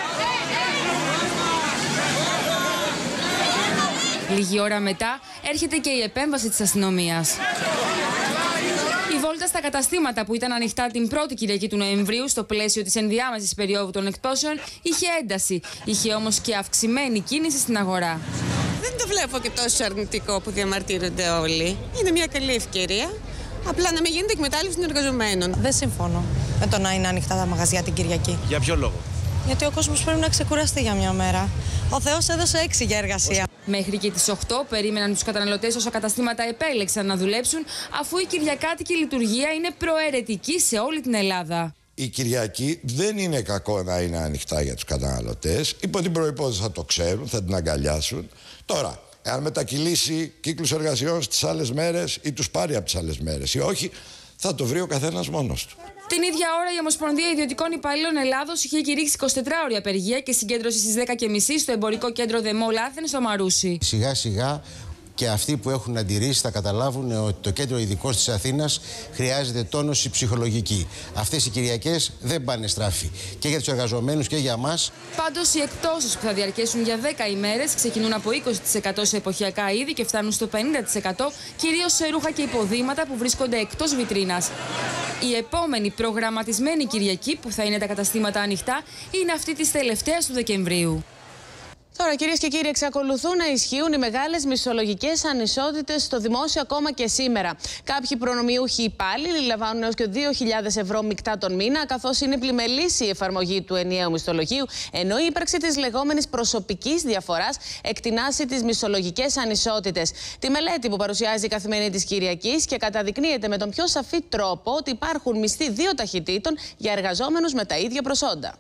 Λίγη ώρα μετά έρχεται και η επέμβαση της αστυνομίας. Η βόλτα στα καταστήματα που ήταν ανοιχτά την πρώτη Κυριακή του Νοεμβρίου στο πλαίσιο της ενδιάμεσης περίοδου των εκπτώσεων είχε ένταση. Είχε όμως και αυξημένη κίνηση στην αγορά. Δεν το βλέπω και τόσο αρνητικό που διαμαρτύρονται όλοι. Είναι μια καλή ευκαιρία. Απλά να μην γίνεται εκμετάλλευση των εργαζομένων. Δεν συμφωνώ με το να είναι ανοιχτά τα μαγαζιά την Κυριακή. Για ποιο λόγο? Γιατί ο κόσμος πρέπει να ξεκουραστεί για μια μέρα. Ο Θεός έδωσε έξι για εργασία. Μέχρι και τις οκτώ περίμεναν τους καταναλωτές όσα καταστήματα επέλεξαν να δουλέψουν, αφού η κυριακάτικη λειτουργία είναι προαιρετική σε όλη την Ελλάδα. Η Κυριακή δεν είναι κακό να είναι ανοιχτά για τους καταναλωτές. Υπό την προϋπόθεση θα το ξέρουν, θα την αγκαλιάσουν. Τώρα, εάν μετακυλήσει κύκλους εργασιών στις άλλες μέρες ή τους πάρει από τις άλλες μέρες ή όχι, θα το βρει ο καθένας μόνος του. Την ίδια ώρα η Ομοσπονδία Ιδιωτικών Υπαλλήλων Ελλάδος είχε κηρύξει εικοσιτετράωρη απεργία και συγκέντρωση στις δέκα και μισή στο εμπορικό κέντρο The Mall Athens στο Μαρούσι. Σιγά σιγά και αυτοί που έχουν αντιρρήσει θα καταλάβουν ότι το κέντρο ειδικό της Αθήνας χρειάζεται τόνωση ψυχολογική. Αυτές οι Κυριακές δεν πάνε στράφη και για τους εργαζομένους και για μας. Πάντως οι εκτόσεις που θα διαρκέσουν για δέκα ημέρες ξεκινούν από είκοσι τοις εκατό σε εποχιακά είδη και φτάνουν στο πενήντα τοις εκατό κυρίως σε ρούχα και υποδήματα που βρίσκονται εκτός βιτρίνας. Η επόμενη προγραμματισμένη Κυριακή που θα είναι τα καταστήματα ανοιχτά είναι αυτή της τελευταίας του Δεκεμβρίου. Τώρα, κυρίες και κύριοι, εξακολουθούν να ισχύουν οι μεγάλες μισθολογικές ανισότητες στο δημόσιο ακόμα και σήμερα. Κάποιοι προνομιούχοι υπάλληλοι λαμβάνουν έως και δύο χιλιάδες ευρώ μεικτά τον μήνα, καθώς είναι πλημελής η εφαρμογή του ενιαίου μισθολογίου, ενώ η ύπαρξη της λεγόμενης προσωπικής διαφοράς εκτινάσει τις μισθολογικές ανισότητες. Τη μελέτη που παρουσιάζει η Καθημερινή της Κυριακής και καταδεικνύεται με τον πιο σαφή τρόπο ότι υπάρχουν μισθοί δύο ταχυτήτων για εργαζόμενους με τα ίδια προσόντα.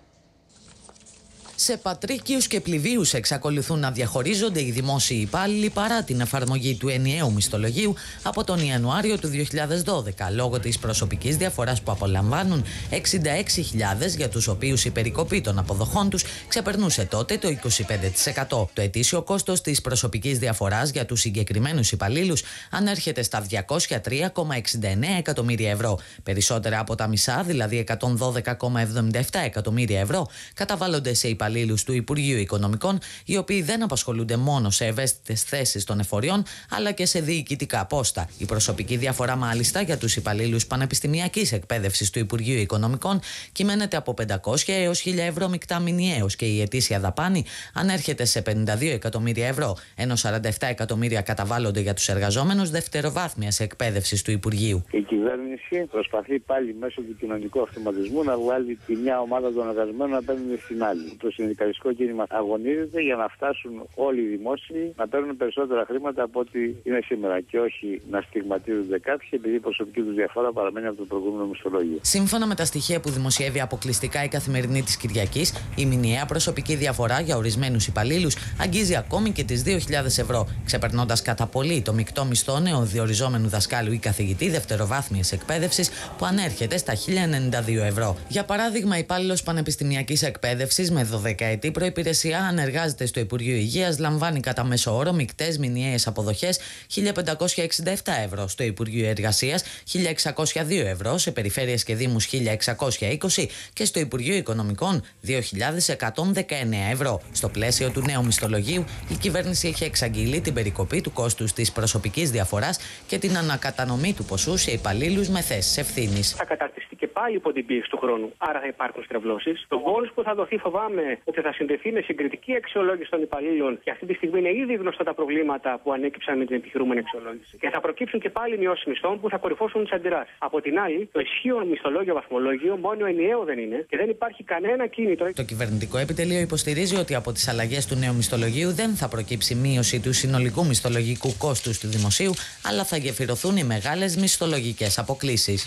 Σε πατρίκιους και πληβίους εξακολουθούν να διαχωρίζονται οι δημόσιοι υπάλληλοι παρά την εφαρμογή του ενιαίου μισθολογίου από τον Ιανουάριο του δύο χιλιάδες δώδεκα, λόγω της προσωπικής διαφοράς που απολαμβάνουν εξήντα έξι χιλιάδες, για τους οποίους η περικοπή των αποδοχών τους ξεπερνούσε τότε το είκοσι πέντε τοις εκατό. Το ετήσιο κόστος της προσωπικής διαφοράς για τους συγκεκριμένους υπαλλήλους ανέρχεται στα διακόσια τρία κόμμα εξήντα εννέα εκατομμύρια ευρώ. Περισσότερα από τα μισά, δηλαδή εκατόν δώδεκα κόμμα εβδομήντα επτά εκατομμύρια ευρώ, καταβάλλονται σε υπαλλήλους του Υπουργείου Οικονομικών, οι οποίοι δεν απασχολούνται μόνο σε ευαίσθητες θέσεις των εφοριών, αλλά και σε διοικητικά πόστα. Η προσωπική διαφορά, μάλιστα, για τους υπαλλήλους πανεπιστημιακής εκπαίδευσης του Υπουργείου Οικονομικών κυμαίνεται από πεντακόσια έως χίλια ευρώ μεικτά μηνιαίως και η ετήσια δαπάνη ανέρχεται σε πενήντα δύο εκατομμύρια ευρώ, ενώ σαράντα επτά εκατομμύρια καταβάλλονται για τους εργαζόμενους δευτεροβάθμιας εκπαίδευσης του Υπουργείου. Η κυβέρνηση προσπαθεί πάλι μέσω του κοινωνικού αυτοματισμού να βγάλει τη μια ομάδα των εργαζομένων απέναντι στην άλλη. Το συνδικαλιστικό κίνημα αγωνίζεται για να φτάσουν όλοι οι δημόσιοι να παίρνουν περισσότερα χρήματα από ό,τι είναι σήμερα και όχι να στιγματίζονται κάποιοι επειδή η προσωπική του διαφορά παραμένει από το προηγούμενο μισθολόγιο. Σύμφωνα με τα στοιχεία που δημοσιεύει αποκλειστικά η Καθημερινή της Κυριακής, η μηνιαία προσωπική διαφορά για ορισμένους υπαλλήλους αγγίζει ακόμη και τις δύο χιλιάδες ευρώ, ξεπερνώντας κατά πολύ το μεικτό μισθό νεοδιοριζόμενου δασκάλου ή καθηγητή δευτεροβάθμιας εκπαίδευσης που ανέρχεται στα χίλια ενενήντα δύο ευρώ. Για παράδειγμα, υπάλληλος πανεπιστημιακής εκπαίδευσης με δωδεκαετή προϋπηρεσία, αν εργάζεται στο Υπουργείο Υγείας, λαμβάνει κατά μέσο όρο μεικτές μηνιαίες αποδοχές χίλια πεντακόσια εξήντα επτά ευρώ, στο Υπουργείο Εργασίας χίλια εξακόσια δύο ευρώ, σε περιφέρειες και δήμους χίλια εξακόσια είκοσι και στο Υπουργείο Οικονομικών δύο χιλιάδες εκατόν δεκαεννέα ευρώ. Στο πλαίσιο του νέου μισθολογίου, η κυβέρνηση έχει εξαγγείλει την περικοπή του κόστους της προσωπικής διαφοράς και την ανακατανομή του ποσού σε υπαλλήλους με θέσεις ευθύνης. Θα καταρτιστεί και πάλι υπό την πίεση του χρόνου, άρα θα υπάρχουν στρεβλώσεις. Το bonus που θα δοθεί, φοβάμαι ότι θα συνδεθεί με συγκριτική αξιολόγηση των υπαλλήλων και αυτή τη στιγμή είναι ήδη γνωστά τα προβλήματα που ανέκυψαν με την επιχειρούμενη αξιολόγηση. Και θα προκύψουν και πάλι μειώσεις μισθών που θα κορυφώσουν τις αντιδράσεις. Από την άλλη, το ισχύον μισθολόγιο βαθμολόγιο μόνο ενιαίο δεν είναι και δεν υπάρχει κανένα κίνητρο. Το κυβερνητικό επιτελείο υποστηρίζει ότι από τις αλλαγές του νέου μισθολογίου δεν θα προκύψει μείωση του συνολικού μισθολογικού κόστους του δημοσίου, αλλά θα γεφυρωθούν οι μεγάλες μισθολογικές αποκλίσεις.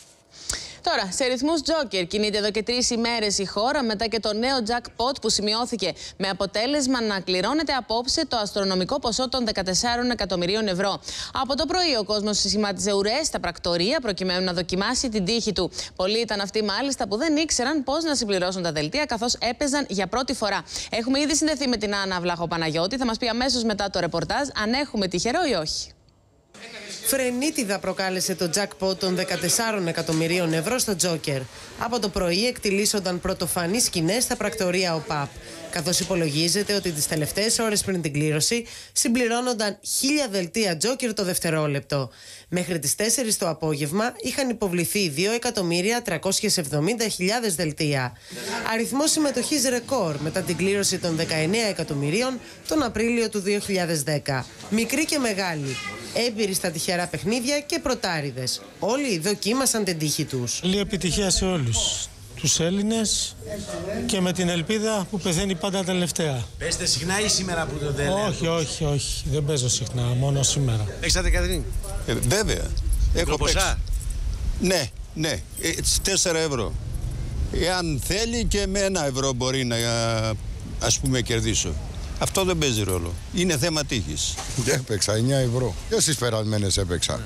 Τώρα, σε ρυθμούς τζόκερ κινείται εδώ και τρεις ημέρες η χώρα μετά και το νέο jackpot που σημειώθηκε με αποτέλεσμα να κληρώνεται απόψε το αστρονομικό ποσό των δεκατεσσάρων εκατομμυρίων ευρώ. Από το πρωί ο κόσμος σχημάτιζε ουρές στα πρακτορεία προκειμένου να δοκιμάσει την τύχη του. Πολλοί ήταν αυτοί μάλιστα που δεν ήξεραν πώς να συμπληρώσουν τα δελτία καθώς έπαιζαν για πρώτη φορά. Έχουμε ήδη συνδεθεί με την Άννα Βλαχοπαναγιώτη. Θα μας πει αμέσως μετά το ρεπορτάζ αν έχουμε τυχερό ή όχι. Φρενίτιδα προκάλεσε το jackpot των δεκατεσσάρων εκατομμυρίων ευρώ στο Τζόκερ. Από το πρωί εκτιλήσονταν πρωτοφανείς σκηνές στα πρακτορεία ΟΠΑΠ, καθώς υπολογίζεται ότι τις τελευταίες ώρες πριν την κλήρωση συμπληρώνονταν χίλια δελτία Τζόκερ το δευτερόλεπτο. Μέχρι τις τέσσερις το απόγευμα είχαν υποβληθεί δύο εκατομμύρια τριακόσιες εβδομήντα χιλιάδες δελτία. Αριθμό συμμετοχής ρεκόρ μετά την κλήρωση των δεκαεννέα εκατομμυρίων τον Απρίλιο του δύο χιλιάδες δέκα. Μικροί και μεγάλοι, έμπειροι στα τυχερά παιχνίδια και πρωτάριδες. Όλοι δοκίμασαν την τύχη τους. Καλή επιτυχία σε όλους τους Έλληνες και με την ελπίδα που πεθαίνει πάντα τελευταία. Παίζετε συχνά ή σήμερα που το δεν λέω? Όχι, όχι, όχι. Δεν παίζω συχνά, μόνο σήμερα. Παίξατε, Κατρίνη? Ε, βέβαια. Έχω ποσά? Ναι, ναι. Ε, τέσσερα ευρώ. Εάν θέλει και με ένα ευρώ μπορεί να, ας πούμε, κερδίσω. Αυτό δεν παίζει ρόλο. Είναι θέμα τύχης. Έπαιξα εννιά ευρώ. Και στις περασμένες έπαιξα.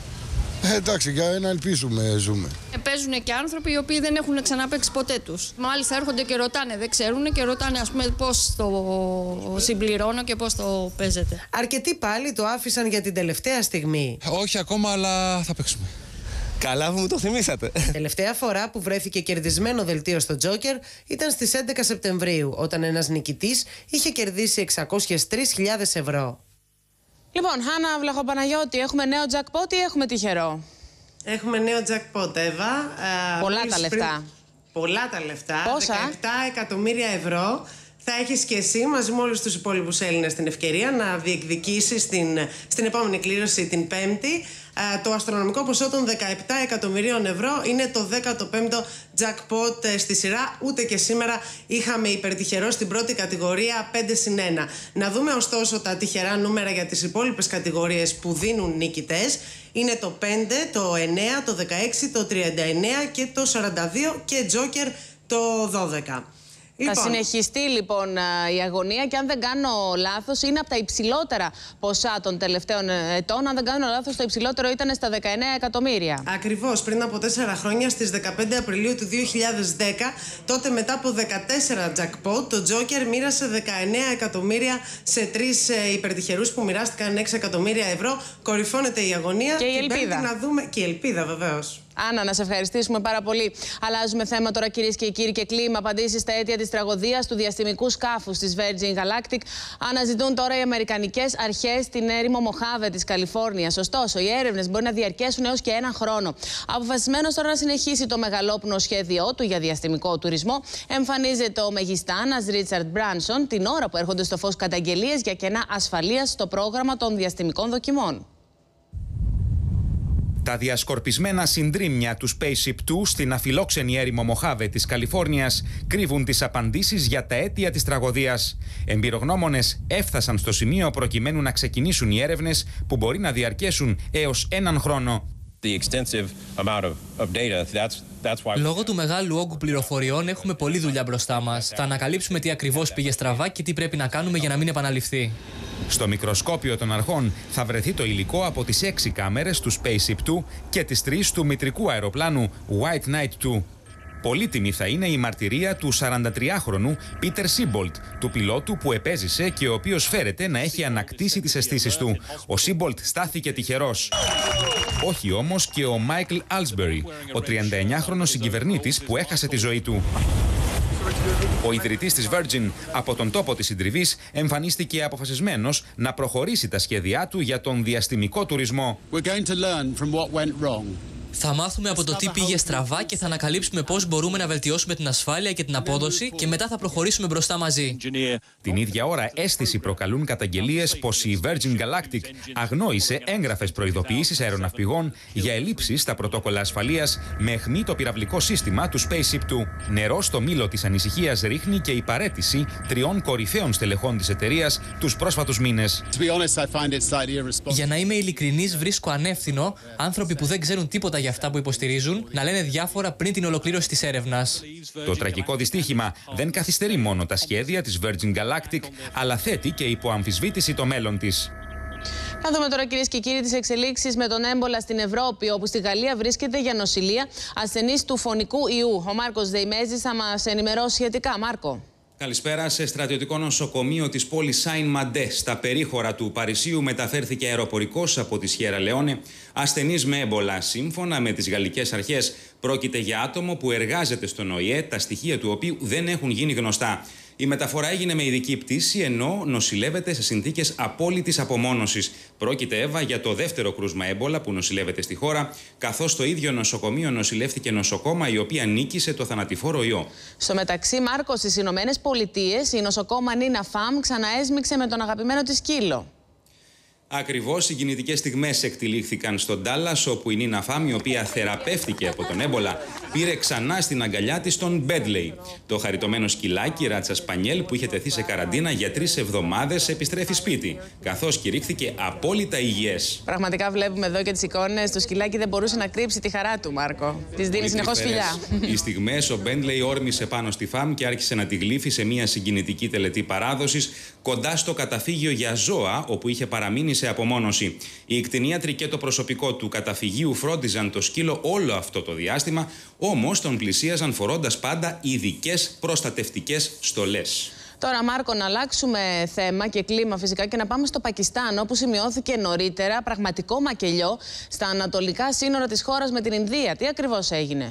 Ε, εντάξει, για να ελπίζουμε ζούμε. Παίζουν και άνθρωποι οι οποίοι δεν έχουν ξαναπαίξει ποτέ τους. Μάλιστα έρχονται και ρωτάνε, δεν ξέρουν και ρωτάνε ας πούμε πώς το συμπληρώνω και πώς το παίζετε. Αρκετοί πάλι το άφησαν για την τελευταία στιγμή. Όχι ακόμα, αλλά θα παίξουμε. Καλά που μου το θυμήσατε. Τελευταία φορά που βρέθηκε κερδισμένο δελτίο στο Τζόκερ ήταν στις έντεκα Σεπτεμβρίου, όταν ένας νικητής είχε κερδίσει εξακόσιες τρεις χιλιάδες ευρώ. Λοιπόν, Χάνα Βλαχοπαναγιώτη, έχουμε νέο jackpot ή έχουμε τυχερό? Έχουμε νέο jackpot, Εύα. Πολλά τα λεφτά. Πριν... Πολλά τα λεφτά. Πόσα? δεκαεπτά εκατομμύρια ευρώ. Θα έχεις και εσύ μαζί με όλους τους υπόλοιπους Έλληνες την ευκαιρία να διεκδικήσεις στην, στην επόμενη κλήρωση την Πέμπτη. Το αστρονομικό ποσό των δεκαεπτά εκατομμυρίων ευρώ είναι το δέκατο πέμπτο jackpot στη σειρά. Ούτε και σήμερα είχαμε υπερτυχερό στην πρώτη κατηγορία πέντε συν ένα. Να δούμε ωστόσο τα τυχερά νούμερα για τις υπόλοιπες κατηγορίες που δίνουν νικητές. Είναι το πέντε, το εννέα, το δεκαέξι, το τριάντα εννέα και το σαράντα δύο και Joker το δώδεκα. Λοιπόν. Θα συνεχιστεί λοιπόν η αγωνία και αν δεν κάνω λάθος είναι από τα υψηλότερα ποσά των τελευταίων ετών. Αν δεν κάνω λάθος το υψηλότερο ήταν στα δεκαεννέα εκατομμύρια. Ακριβώς, πριν από τέσσερα χρόνια στις δεκαπέντε Απριλίου του δύο χιλιάδες δέκα, τότε μετά από δεκατέσσερα jackpot, το Joker μοίρασε δεκαεννέα εκατομμύρια σε τρεις υπερτυχερούς που μοιράστηκαν έξι εκατομμύρια ευρώ. Κορυφώνεται η αγωνία και η ελπίδα. Να δούμε... Και η ελπίδα βεβαίως. Άννα, να σε ευχαριστήσουμε πάρα πολύ. Αλλάζουμε θέμα τώρα, κυρίες και κύριοι, και κλίμα. Απαντήσεις στα αίτια της τραγωδίας του διαστημικού σκάφους της Virgin Galactic αναζητούν τώρα οι αμερικανικές αρχές στην έρημο Μοχάβε της Καλιφόρνιας. Ωστόσο, οι έρευνες μπορεί να διαρκέσουν έως και έναν χρόνο. Αποφασισμένος τώρα να συνεχίσει το μεγαλόπνοο σχέδιό του για διαστημικό τουρισμό, εμφανίζεται ο μεγιστάνας Ρίτσαρντ Μπράνσον την ώρα που έρχονται στο φως καταγγελίες για κενά ασφαλείας στο πρόγραμμα των διαστημικών δοκιμών. Τα διασκορπισμένα συντρίμμια του Spaceship δύο στην αφιλόξενη έρημο Μοχάβε της Καλιφόρνιας κρύβουν τις απαντήσεις για τα αίτια της τραγωδίας. Εμπειρογνώμονες έφτασαν στο σημείο προκειμένου να ξεκινήσουν οι έρευνες που μπορεί να διαρκέσουν έως έναν χρόνο. Λόγω του μεγάλου όγκου πληροφοριών έχουμε πολλή δουλειά μπροστά μας. Θα ανακαλύψουμε τι ακριβώς πήγε στραβά και τι πρέπει να κάνουμε για να μην επαναληφθεί. Στο μικροσκόπιο των αρχών θα βρεθεί το υλικό από τις έξι κάμερες του Spaceship δύο και τις τρεις του μητρικού αεροπλάνου White Knight δύο. Πολύτιμη θα είναι η μαρτυρία του σαραντατριάχρονου Πίτερ Σίμπολτ, του πιλότου που επέζησε και ο οποίος φέρεται να έχει ανακτήσει τις αισθήσεις του. Ο Σίμπολτ στάθηκε τυχερός. Όχι όμως και ο Μάικλ Άλσμπερι, ο τριανταεννιάχρονος συγκυβερνήτης που έχασε τη ζωή του. Ο ιδρυτής της Virgin από τον τόπο της συντριβής εμφανίστηκε αποφασισμένος να προχωρήσει τα σχέδιά του για τον διαστημικό τουρισμό. Θα μάθουμε από το τι πήγε στραβά και θα ανακαλύψουμε πώς μπορούμε να βελτιώσουμε την ασφάλεια και την απόδοση και μετά θα προχωρήσουμε μπροστά μαζί. Την ίδια ώρα αίσθηση προκαλούν καταγγελίες πως η Virgin Galactic αγνόησε έγγραφες προειδοποιήσεις αεροναυπηγών για ελλείψεις στα πρωτόκολλα ασφαλείας με αιχμή το πυραυλικό σύστημα του Spaceship δύο. Νερό στο μήλο της ανησυχίας ρίχνει και η παραίτηση τριών κορυφαίων στελεχών της εταιρείας τους πρόσφατους μήνες. Για να είμαι ειλικρινής, βρίσκω ανεύθυνο άνθρωποι που δεν ξέρουν τίποτα για αυτά που υποστηρίζουν να λένε διάφορα πριν την ολοκλήρωση της έρευνας. Το τραγικό δυστύχημα δεν καθυστερεί μόνο τα σχέδια της Virgin Galactic, αλλά θέτει και υπό αμφισβήτηση το μέλλον της. Θα δούμε τώρα, κυρίες και κύριοι, τις εξελίξεις με τον έμπολα στην Ευρώπη, όπου στη Γαλλία βρίσκεται για νοσηλεία ασθενής του φωνικού ιού. Ο Μάρκος Δεϊμέζης θα μας ενημερώσει σχετικά. Μάρκο. Καλησπέρα. Σε στρατιωτικό νοσοκομείο της πόλης Σάιν Μαντέ, στα περίχωρα του Παρισίου, μεταφέρθηκε αεροπορικός από τη Σιέρα Λεόνε ασθενής με έμπολα. Σύμφωνα με τις γαλλικές αρχές, πρόκειται για άτομο που εργάζεται στον Ο Η Ε, τα στοιχεία του οποίου δεν έχουν γίνει γνωστά. Η μεταφορά έγινε με ειδική πτήση, ενώ νοσηλεύεται σε συνθήκες απόλυτης απομόνωσης. Πρόκειται, Εύα, για το δεύτερο κρούσμα έμπολα που νοσηλεύεται στη χώρα, καθώς στο ίδιο νοσοκομείο νοσηλεύτηκε νοσοκόμα η οποία νίκησε το θανατηφόρο ιό. Στο μεταξύ, Μάρκο, στις Ηνωμένες Πολιτείες, η νοσοκόμα Νίνα Φαμ ξαναέσμιξε με τον αγαπημένο της σκύλο. Ακριβώς, συγκινητικές στιγμές εκτυλίχθηκαν στον Ντάλλας, όπου η Νίνα Φαμ, η οποία θεραπεύτηκε από τον έμπολα, πήρε ξανά στην αγκαλιά της τον Μπέντλεϊ. Το χαριτωμένο σκυλάκι Ράτσα Σπανιέλ, που είχε τεθεί σε καραντίνα για τρεις εβδομάδες, επιστρέφει σπίτι, καθώς κηρύχθηκε απόλυτα υγιές. Πραγματικά βλέπουμε εδώ και τις εικόνες. Το σκυλάκι δεν μπορούσε να κρύψει τη χαρά του, Μάρκο. Της δίνει συνεχώς φιλιά. Οι στιγμές, ο Μπέντλεϊ όρμησε πάνω στη Φαμ και άρχισε να τη γλύφει σε μια συγκινητική τελετή παράδοσης κοντά στο καταφύγιο για ζώα, όπου είχε παραμείνει σε απομόνωση. Οι κτηνίατροι και το προσωπικό του καταφυγίου φρόντιζαν το σκύλο όλο αυτό το διάστημα, όμως τον πλησίαζαν φορώντας πάντα ειδικές προστατευτικές στολές. Τώρα, Μάρκο, να αλλάξουμε θέμα και κλίμα φυσικά και να πάμε στο Πακιστάν, όπου σημειώθηκε νωρίτερα πραγματικό μακελιό στα ανατολικά σύνορα της χώρας με την Ινδία. Τι ακριβώς έγινε?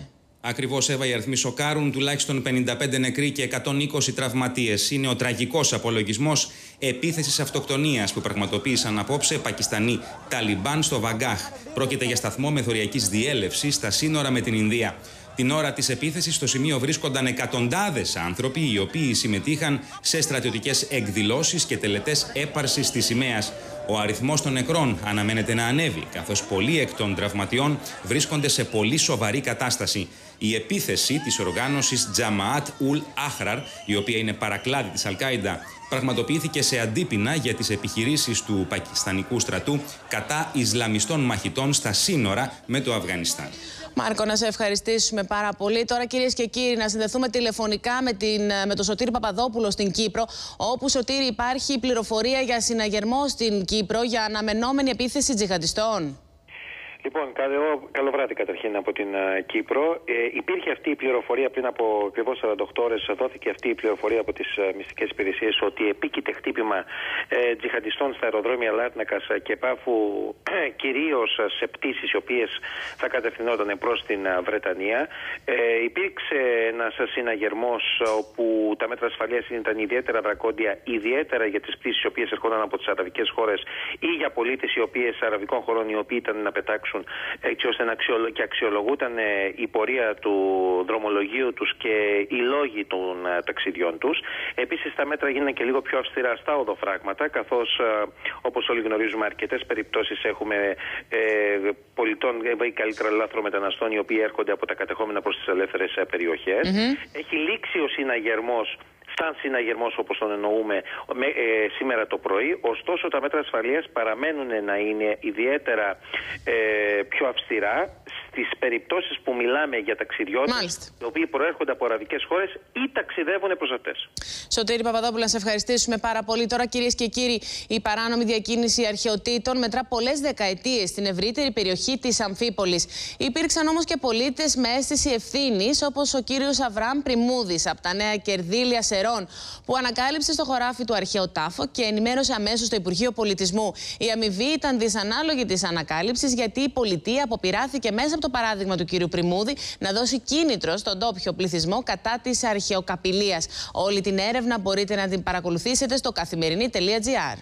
Ακριβώς, Εύα, οι αριθμοί σοκάρουν. Τουλάχιστον πενήντα πέντε νεκροί και εκατόν είκοσι τραυματίες. Είναι ο τραγικός απολογισμός επίθεσης αυτοκτονίας που πραγματοποίησαν απόψε Πακιστανοί Ταλιμπάν στο Βαγκάχ. Πρόκειται για σταθμό μεθοριακής διέλευσης στα σύνορα με την Ινδία. Την ώρα της επίθεσης στο σημείο βρίσκονταν εκατοντάδες άνθρωποι οι οποίοι συμμετείχαν σε στρατιωτικές εκδηλώσεις και τελετές έπαρσης της σημαίας. Ο αριθμός των νεκρών αναμένεται να ανέβει, καθώς πολλοί εκ των τραυματιών βρίσκονται σε πολύ σοβαρή κατάσταση. Η επίθεση της οργάνωσης Τζαμαάτ Ουλ Άχραρ, η οποία είναι παρακλάδι της Αλ-Κάιντα, πραγματοποιήθηκε σε αντίπεινα για τις επιχειρήσεις του πακιστανικού στρατού κατά Ισλαμιστών μαχητών στα σύνορα με το Αφγανιστάν. Μάρκο, να σε ευχαριστήσουμε πάρα πολύ. Τώρα, κυρίες και κύριοι, να συνδεθούμε τηλεφωνικά με, την, με τον Σωτήρη Παπαδόπουλο στην Κύπρο, όπου, Σωτήρη, υπάρχει πληροφορία για συναγερμό στην Κύπρο για αναμενόμενη επίθεση τζιχαντιστών. Λοιπόν, καλό, καλό βράδυ καταρχήν από την uh, Κύπρο. Ε, υπήρχε αυτή η πληροφορία πριν από ακριβώς σαράντα οκτώ ώρες. Δόθηκε αυτή η πληροφορία από τις uh, μυστικές υπηρεσίες ότι επίκειται χτύπημα ε, τζιχαντιστών στα αεροδρόμια Λάρνακας και Πάφου, ε, κυρίως σε πτήσεις οι οποίες θα κατευθυνόταν προς την uh, Βρετανία. Ε, υπήρξε ένας συναγερμός όπου τα μέτρα ασφαλείας ήταν ιδιαίτερα δρακόντια, ιδιαίτερα για τις πτήσεις οι οποίες ερχόταν από τις αραβικές χώρες ή για πολίτες οι οποίες αραβικών χωρών οι οποίοι ήταν να πετάξουν, έτσι ώστε να αξιολο... και αξιολογούταν ε, η πορεία του δρομολογίου τους και οι λόγοι των ε, ταξιδιών τους. Επίσης, τα μέτρα γίνανε και λίγο πιο αυστηρά στα οδοφράγματα, καθώς, ε, όπως όλοι γνωρίζουμε, αρκετές περιπτώσεις έχουμε ε, πολιτών ή καλύτερα λάθρομεταναστών οι οποίοι έρχονται από τα κατεχόμενα προς τις ελεύθερες ε, περιοχές. Mm-hmm. Έχει λήξει ο συναγερμός, σαν συναγερμός όπως τον εννοούμε με, ε, σήμερα το πρωί, ωστόσο τα μέτρα ασφαλείας παραμένουν να είναι ιδιαίτερα ε, πιο αυστηρά στις περιπτώσεις που μιλάμε για ταξιδιώτες οι οποίοι προέρχονται από αραβικές χώρες ή ταξιδεύουν προς αυτές. Σωτήρη Παπαδόπουλο, να σε ευχαριστήσουμε πάρα πολύ. Τώρα, κυρίες και κύριοι, η παράνομη διακίνηση αρχαιοτήτων μετρά πολλές δεκαετίες στην ευρύτερη περιοχή της Αμφίπολης. Υπήρξαν όμως και πολίτες με αίσθηση ευθύνης, όπως ο κύριος Αβραάμ Πριμούδης από τα Νέα Κερδίλια Σερών, που ανακάλυψε στο χωράφι του αρχαίο τάφο και ενημέρωσε αμέσως το Υπουργείο Πολιτισμού. Η αμοιβή ήταν δυσανάλογη της ανακάλυψης, γιατί η πολιτεία αποπειράθηκε μέσα από το παράδειγμα του κύριου Πριμούδη να δώσει κίνητρο στον ντόπιο πληθυσμό κατά της αρχαιοκαπηλείας. Όλη την έρευνα μπορείτε να την παρακολουθήσετε στο καθημερινή τελεία τζι άρ.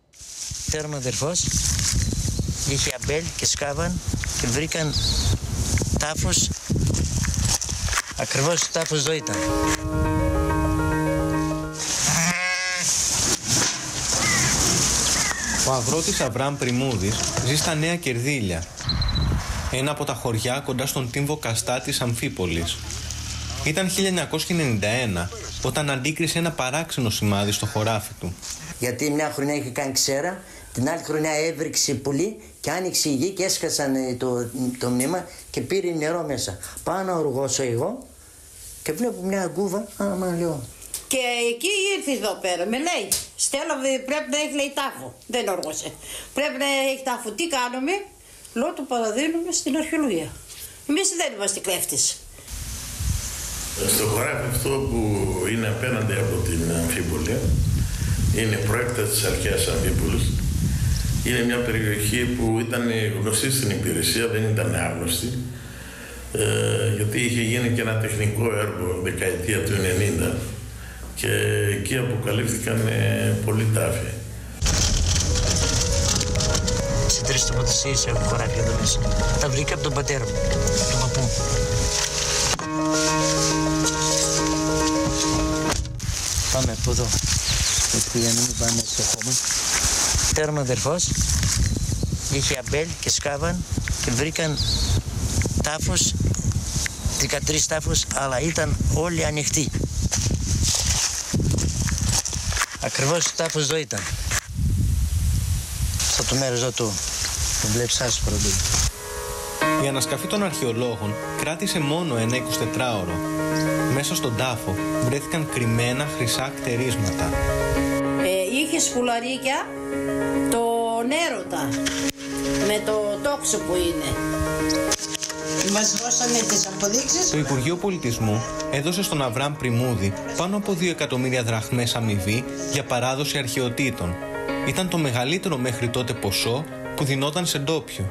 Τέρμα αδερφός, είχε αμπέλ και σκάβαν και βρήκαν τάφος, ακριβώς τάφος εδώ ήταν. Ο αγρότης Αβραάμ Πριμούδης ζει στα Νέα Κερδίλια, ένα από τα χωριά κοντά στον τύμβο Καστά της Αμφίπολης. Ήταν χίλια εννιακόσια ενενήντα ένα όταν αντίκρισε ένα παράξενο σημάδι στο χωράφι του. Γιατί μια χρονιά είχε κάνει ξέρα, την άλλη χρονιά έβριξε πολύ και άνοιξε η γη και έσκασαν το, το μνήμα και πήρε νερό μέσα. Πάω να οργώσω εγώ και βλέπω μια γκούβα, άμα λέω. Και εκεί ήρθε εδώ πέρα, με λέει, Στέλλα πρέπει να έχει λέει τάφο, δεν όργωσε. Πρέπει να έχει τάφο, τι κάνουμε, λέω το παραδίνουμε στην αρχαιολογία. Εμείς δεν είμαστε κλέφτες. Στο χωράφι αυτό που είναι απέναντι από την Αμφίπολη, είναι προέκταση της αρχαίας Αμφίπολης. Είναι μια περιοχή που ήταν γνωστή στην υπηρεσία, δεν ήταν άγνωστη, ε, γιατί είχε γίνει και ένα τεχνικό έργο δεκαετία του ενενήντα και εκεί αποκαλύφθηκαν ε, πολλοί τάφοι. Σε τρεις τοποθεσίες έχω χωράφια εδώ μέσα. Τα βρήκα από τον πατέρα μου, τον παππού. Πάμε από εδώ. Γιατί για να μην πάμε στο χώμα. Τέρμα αδερφός, είχε αμπέλ και σκάβαν και βρήκαν τάφους, δεκατρείς τάφους, αλλά ήταν όλοι ανοιχτοί. Ακριβώς ο τάφος εδώ ήταν. Στο το μέρος εδώ του. Το βλέπεις άσπρο. Η ανασκαφή των αρχαιολόγων κράτησε μόνο ένα εικοσιτετράωρο. Μέσα στον τάφο βρέθηκαν κρυμμένα χρυσά κτερίσματα. Ε, είχε σκουλαρίκια τον έρωτα με το τόξο που είναι. Μας δώσανε τις αποδείξεις. Το Υπουργείο Πολιτισμού έδωσε στον Αβραάμ Πριμούδη πάνω από δύο εκατομμύρια δραχμές αμοιβή για παράδοση αρχαιοτήτων. Ήταν το μεγαλύτερο μέχρι τότε ποσό που δινόταν σε ντόπιο.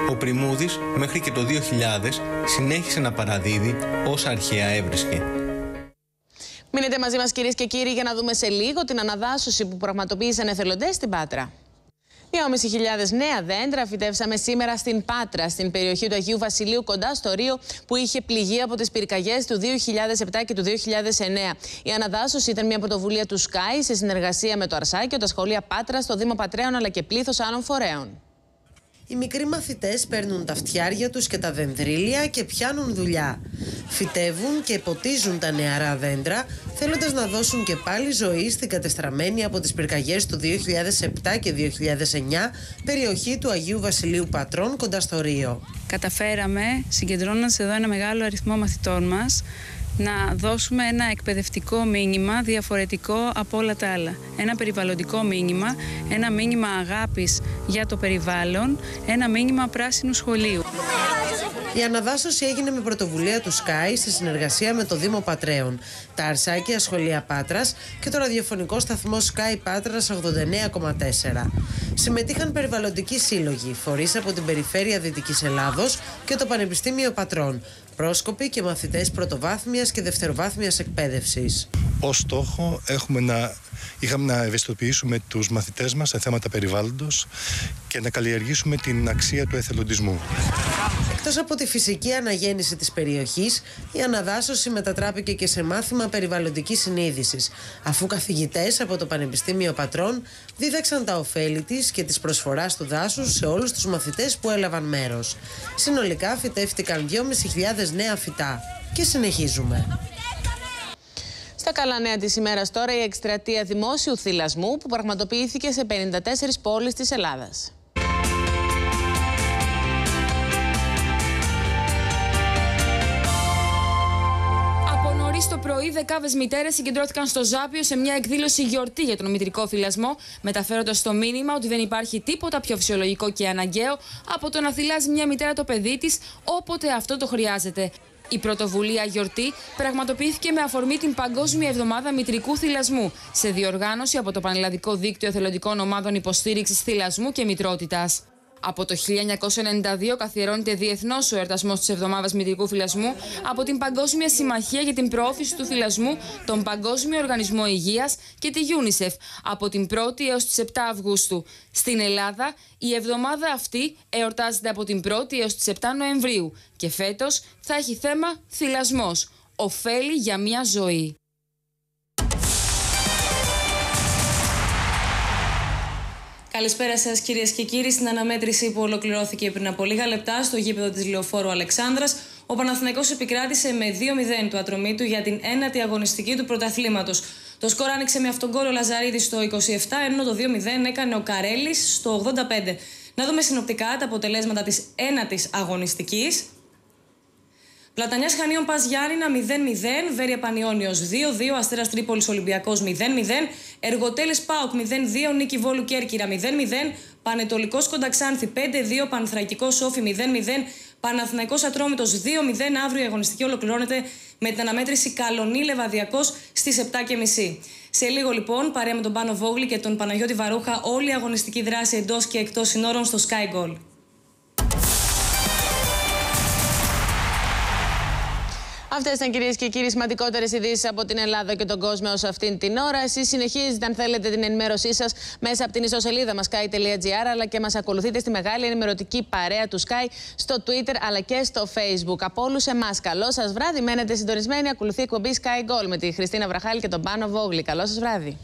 Ο Πριμούδης μέχρι και το δύο χιλιάδες συνέχισε να παραδίδει όσα αρχαία έβρισκε. Μείνετε μαζί μας, κυρίες και κύριοι, για να δούμε σε λίγο την αναδάσωση που πραγματοποίησαν εθελοντές στην Πάτρα. δυόμισι χιλιάδες νέα δέντρα φυτεύσαμε σήμερα στην Πάτρα, στην περιοχή του Αγίου Βασιλείου, κοντά στο Ρίο, που είχε πληγεί από τις πυρκαγιές του δύο χιλιάδες επτά και του δύο χιλιάδες εννέα. Η αναδάσωση ήταν μια πρωτοβουλία του Sky σε συνεργασία με το Αρσάκιο, τα σχολεία Πάτρας, το Δήμο Πατρέων αλλά και πλήθος άλλων φορέων. Οι μικροί μαθητές παίρνουν τα φτιάρια τους και τα δενδρίλια και πιάνουν δουλειά. Φυτεύουν και ποτίζουν τα νεαρά δέντρα, θέλοντας να δώσουν και πάλι ζωή στην κατεστραμμένη από τις πυρκαγιές του δύο χιλιάδες επτά και δύο χιλιάδες εννέα περιοχή του Αγίου Βασιλείου Πατρών, κοντά στο Ρίο. Καταφέραμε, συγκεντρώνοντας εδώ ένα μεγάλο αριθμό μαθητών μας, να δώσουμε ένα εκπαιδευτικό μήνυμα διαφορετικό από όλα τα άλλα. Ένα περιβαλλοντικό μήνυμα, ένα μήνυμα αγάπης για το περιβάλλον, ένα μήνυμα πράσινου σχολείου. Η αναδάσωση έγινε με πρωτοβουλία του Sky σε συνεργασία με το Δήμο Πατρέων, τα Αρσάκια Σχολεία Πάτρας και το ραδιοφωνικό σταθμό Sky Πάτρας ογδόντα εννέα κόμμα τέσσερα. Συμμετείχαν περιβαλλοντικοί σύλλογοι, φορείς από την περιφέρεια Δυτικής Ελλάδος και το Πανεπιστήμιο Πατρών, πρόσκοποι και μαθητές πρωτοβάθμιας και δευτεροβάθμιας εκπαίδευσης. Ως στόχο έχουμε να, είχαμε να ευαισθητοποιήσουμε τους μαθητές μας σε θέματα περιβάλλοντος και να καλλιεργήσουμε την αξία του εθελοντισμού. Εκτός από τη φυσική αναγέννηση της περιοχής, η αναδάσωση μετατράπηκε και σε μάθημα περιβαλλοντικής συνείδησης, αφού καθηγητές από το Πανεπιστήμιο Πατρών δίδαξαν τα ωφέλη της και της προσφοράς του δάσους σε όλους τους μαθητές που έλαβαν μέρος. Συνολικά φυτεύτηκαν δυόμισι χιλιάδες νέα φυτά. Και συνεχίζουμε. Στα καλά νέα της ημέρας τώρα, η εκστρατεία δημόσιου θυλασμού που πραγματοποιήθηκε σε πενήντα τέσσερις πόλεις της Ελλάδας. Το πρωί, δεκάδες μητέρες συγκεντρώθηκαν στο Ζάπιο σε μια εκδήλωση γιορτή για τον μητρικό θυλασμό, μεταφέροντας το μήνυμα ότι δεν υπάρχει τίποτα πιο φυσιολογικό και αναγκαίο από το να θυλάζει μια μητέρα το παιδί της όποτε αυτό το χρειάζεται. Η πρωτοβουλία γιορτή πραγματοποιήθηκε με αφορμή την Παγκόσμια Εβδομάδα Μητρικού Θυλασμού, σε διοργάνωση από το Πανελλαδικό Δίκτυο Εθελοντικών Ομάδων Υποστήριξης Θυλασμού και Μητρότητας. Από το χίλια εννιακόσια ενενήντα δύο καθιερώνεται διεθνώς ο εορτασμός της Εβδομάδας Μητρικού Θυλασμού από την Παγκόσμια Συμμαχία για την Προώθηση του Θυλασμού, τον Παγκόσμιο Οργανισμό Υγείας και τη UNICEF από την πρώτη έως τις επτά Αυγούστου. Στην Ελλάδα, η εβδομάδα αυτή εορτάζεται από την πρώτη έως τις επτά Νοεμβρίου και φέτος θα έχει θέμα θυλασμός, ωφέλη για μια ζωή. Καλησπέρα σας, κυρίες και κύριοι. Στην αναμέτρηση που ολοκληρώθηκε πριν από λίγα λεπτά στο γήπεδο της Λεωφόρου Αλεξάνδρας, ο Παναθηναϊκός επικράτησε με δύο μηδέν του Ατρωμίτου για την ένατη αγωνιστική του πρωταθλήματος. Το σκορ άνοιξε με αυτόν γκολ ο Λαζαρίδης στο είκοσι επτά, ενώ το δύο μηδέν έκανε ο Καρέλης στο ογδόντα πέντε. Να δούμε συνοπτικά τα αποτελέσματα της ένατης αγωνιστικής. Πλατανιάς Χανίων Πας Γιάννηνα μηδέν μηδέν, Βέρεια Πανιώνιος δύο δύο, Αστέρας Τρίπολης Ολυμπιακός μηδέν μηδέν, Εργοτέλες ΠΑΟΚ μηδέν δύο, Νίκη Βόλου Κέρκυρα μηδέν μηδέν, Πανετολικός Κονταξάνθη πέντε δύο, Πανθρακικός Σόφι μηδέν μηδέν, Παναθηναϊκός Ατρόμητος δύο μηδέν. Αύριο η αγωνιστική ολοκληρώνεται με την αναμέτρηση Καλονή Λεβαδιακός στις επτά και μισή. Σε λίγο λοιπόν, παρέα με τον Πάνο Βόγλη και τον Παναγιώτη Βαρούχα, όλη η αγωνιστική δράση εντός και εκτός συνόρων στο Sky Goal. Αυτές ήταν, κυρίες και κύριοι, σημαντικότερες ειδήσεις από την Ελλάδα και τον κόσμο ως αυτήν την ώρα. Εσείς συνεχίζετε, αν θέλετε, την ενημέρωσή σας μέσα από την ιστοσελίδα μας sky τελεία gr, αλλά και μας ακολουθείτε στη μεγάλη ενημερωτική παρέα του Sky στο Twitter αλλά και στο Facebook. Από όλους εμάς, καλό σας βράδυ. Μένετε συντονισμένοι. Ακολουθεί η εκπομπή Sky Goal με τη Χριστίνα Βραχάλη και τον Πάνο Βόγλη. Καλό σας βράδυ.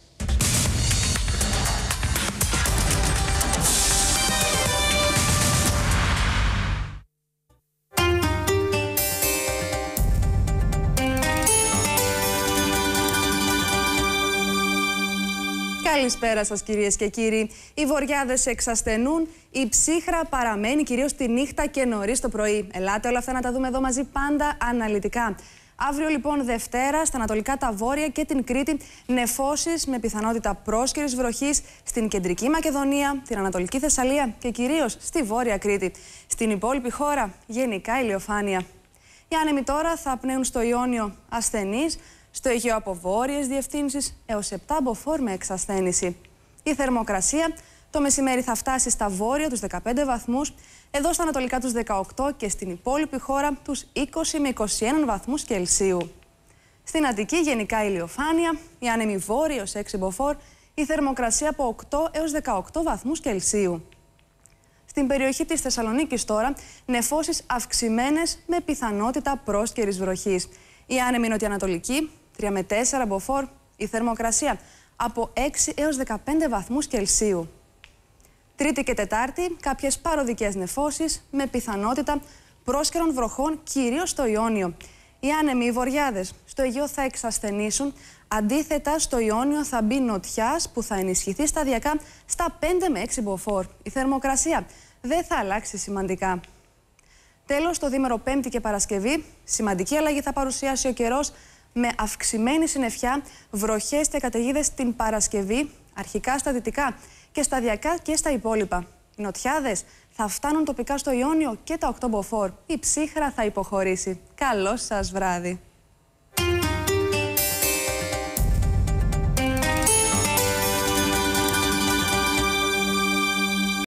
Καλησπέρα σας, κυρίες και κύριοι. Οι βοριάδες εξασθενούν, η ψύχρα παραμένει κυρίως τη νύχτα και νωρίς το πρωί. Ελάτε όλα αυτά να τα δούμε εδώ μαζί πάντα αναλυτικά. Αύριο λοιπόν Δευτέρα στα ανατολικά τα Βόρεια και την Κρήτη νεφώσεις με πιθανότητα πρόσκαιρης βροχής στην κεντρική Μακεδονία, την Ανατολική Θεσσαλία και κυρίως στη Βόρεια Κρήτη. Στην υπόλοιπη χώρα γενικά ηλιοφάνεια. Οι άνεμοι τώρα θα πνέουν στο Ιόνιο ασθενείς, στο Αιγαίο από βόρειες διευθύνσεις έως επτά μποφόρ με εξασθένηση. Η θερμοκρασία Το μεσημέρι θα φτάσει στα βόρεια τους δεκαπέντε βαθμούς, εδώ στα ανατολικά τους δεκαοκτώ και στην υπόλοιπη χώρα τους είκοσι με είκοσι ένα βαθμούς Κελσίου. Στην Αττική γενικά ηλιοφάνεια, η άνεμη βόρεια ως έξι μποφόρ, η θερμοκρασία από οκτώ έως δεκαοκτώ βαθμούς Κελσίου. Στην περιοχή της Θεσσαλονίκης τώρα, νεφώσεις αυξημένες με πιθανότητα πρόσκαιρης βροχής. Η άνεμη νοτιοανατολική, τρία με τέσσερα μποφόρ, η θερμοκρασία από έξι έως δεκαπέντε βαθμούς Κελσίου. Τρίτη και Τετάρτη, κάποιες παροδικές νεφώσεις με πιθανότητα πρόσκαιρων βροχών κυρίως στο Ιόνιο. Οι άνεμοι, οι βορειάδες στο Αιγαίο θα εξασθενήσουν, αντίθετα στο Ιόνιο θα μπει νοτιάς που θα ενισχυθεί σταδιακά στα πέντε με έξι μποφόρ. Η θερμοκρασία δεν θα αλλάξει σημαντικά. Τέλος, το διήμερο Πέμπτη και Παρασκευή, σημαντική αλλαγή θα παρουσιάσει ο καιρός με αυξημένη συννεφιά, βροχές και καταιγίδες την Παρασκευή, αρχικά στα δυτικά και σταδιακά και στα υπόλοιπα. Οι νοτιάδες θα φτάνουν τοπικά στο Ιόνιο και τα οκτώ μποφόρ. Η ψύχρα θα υποχωρήσει. Καλό σας βράδυ!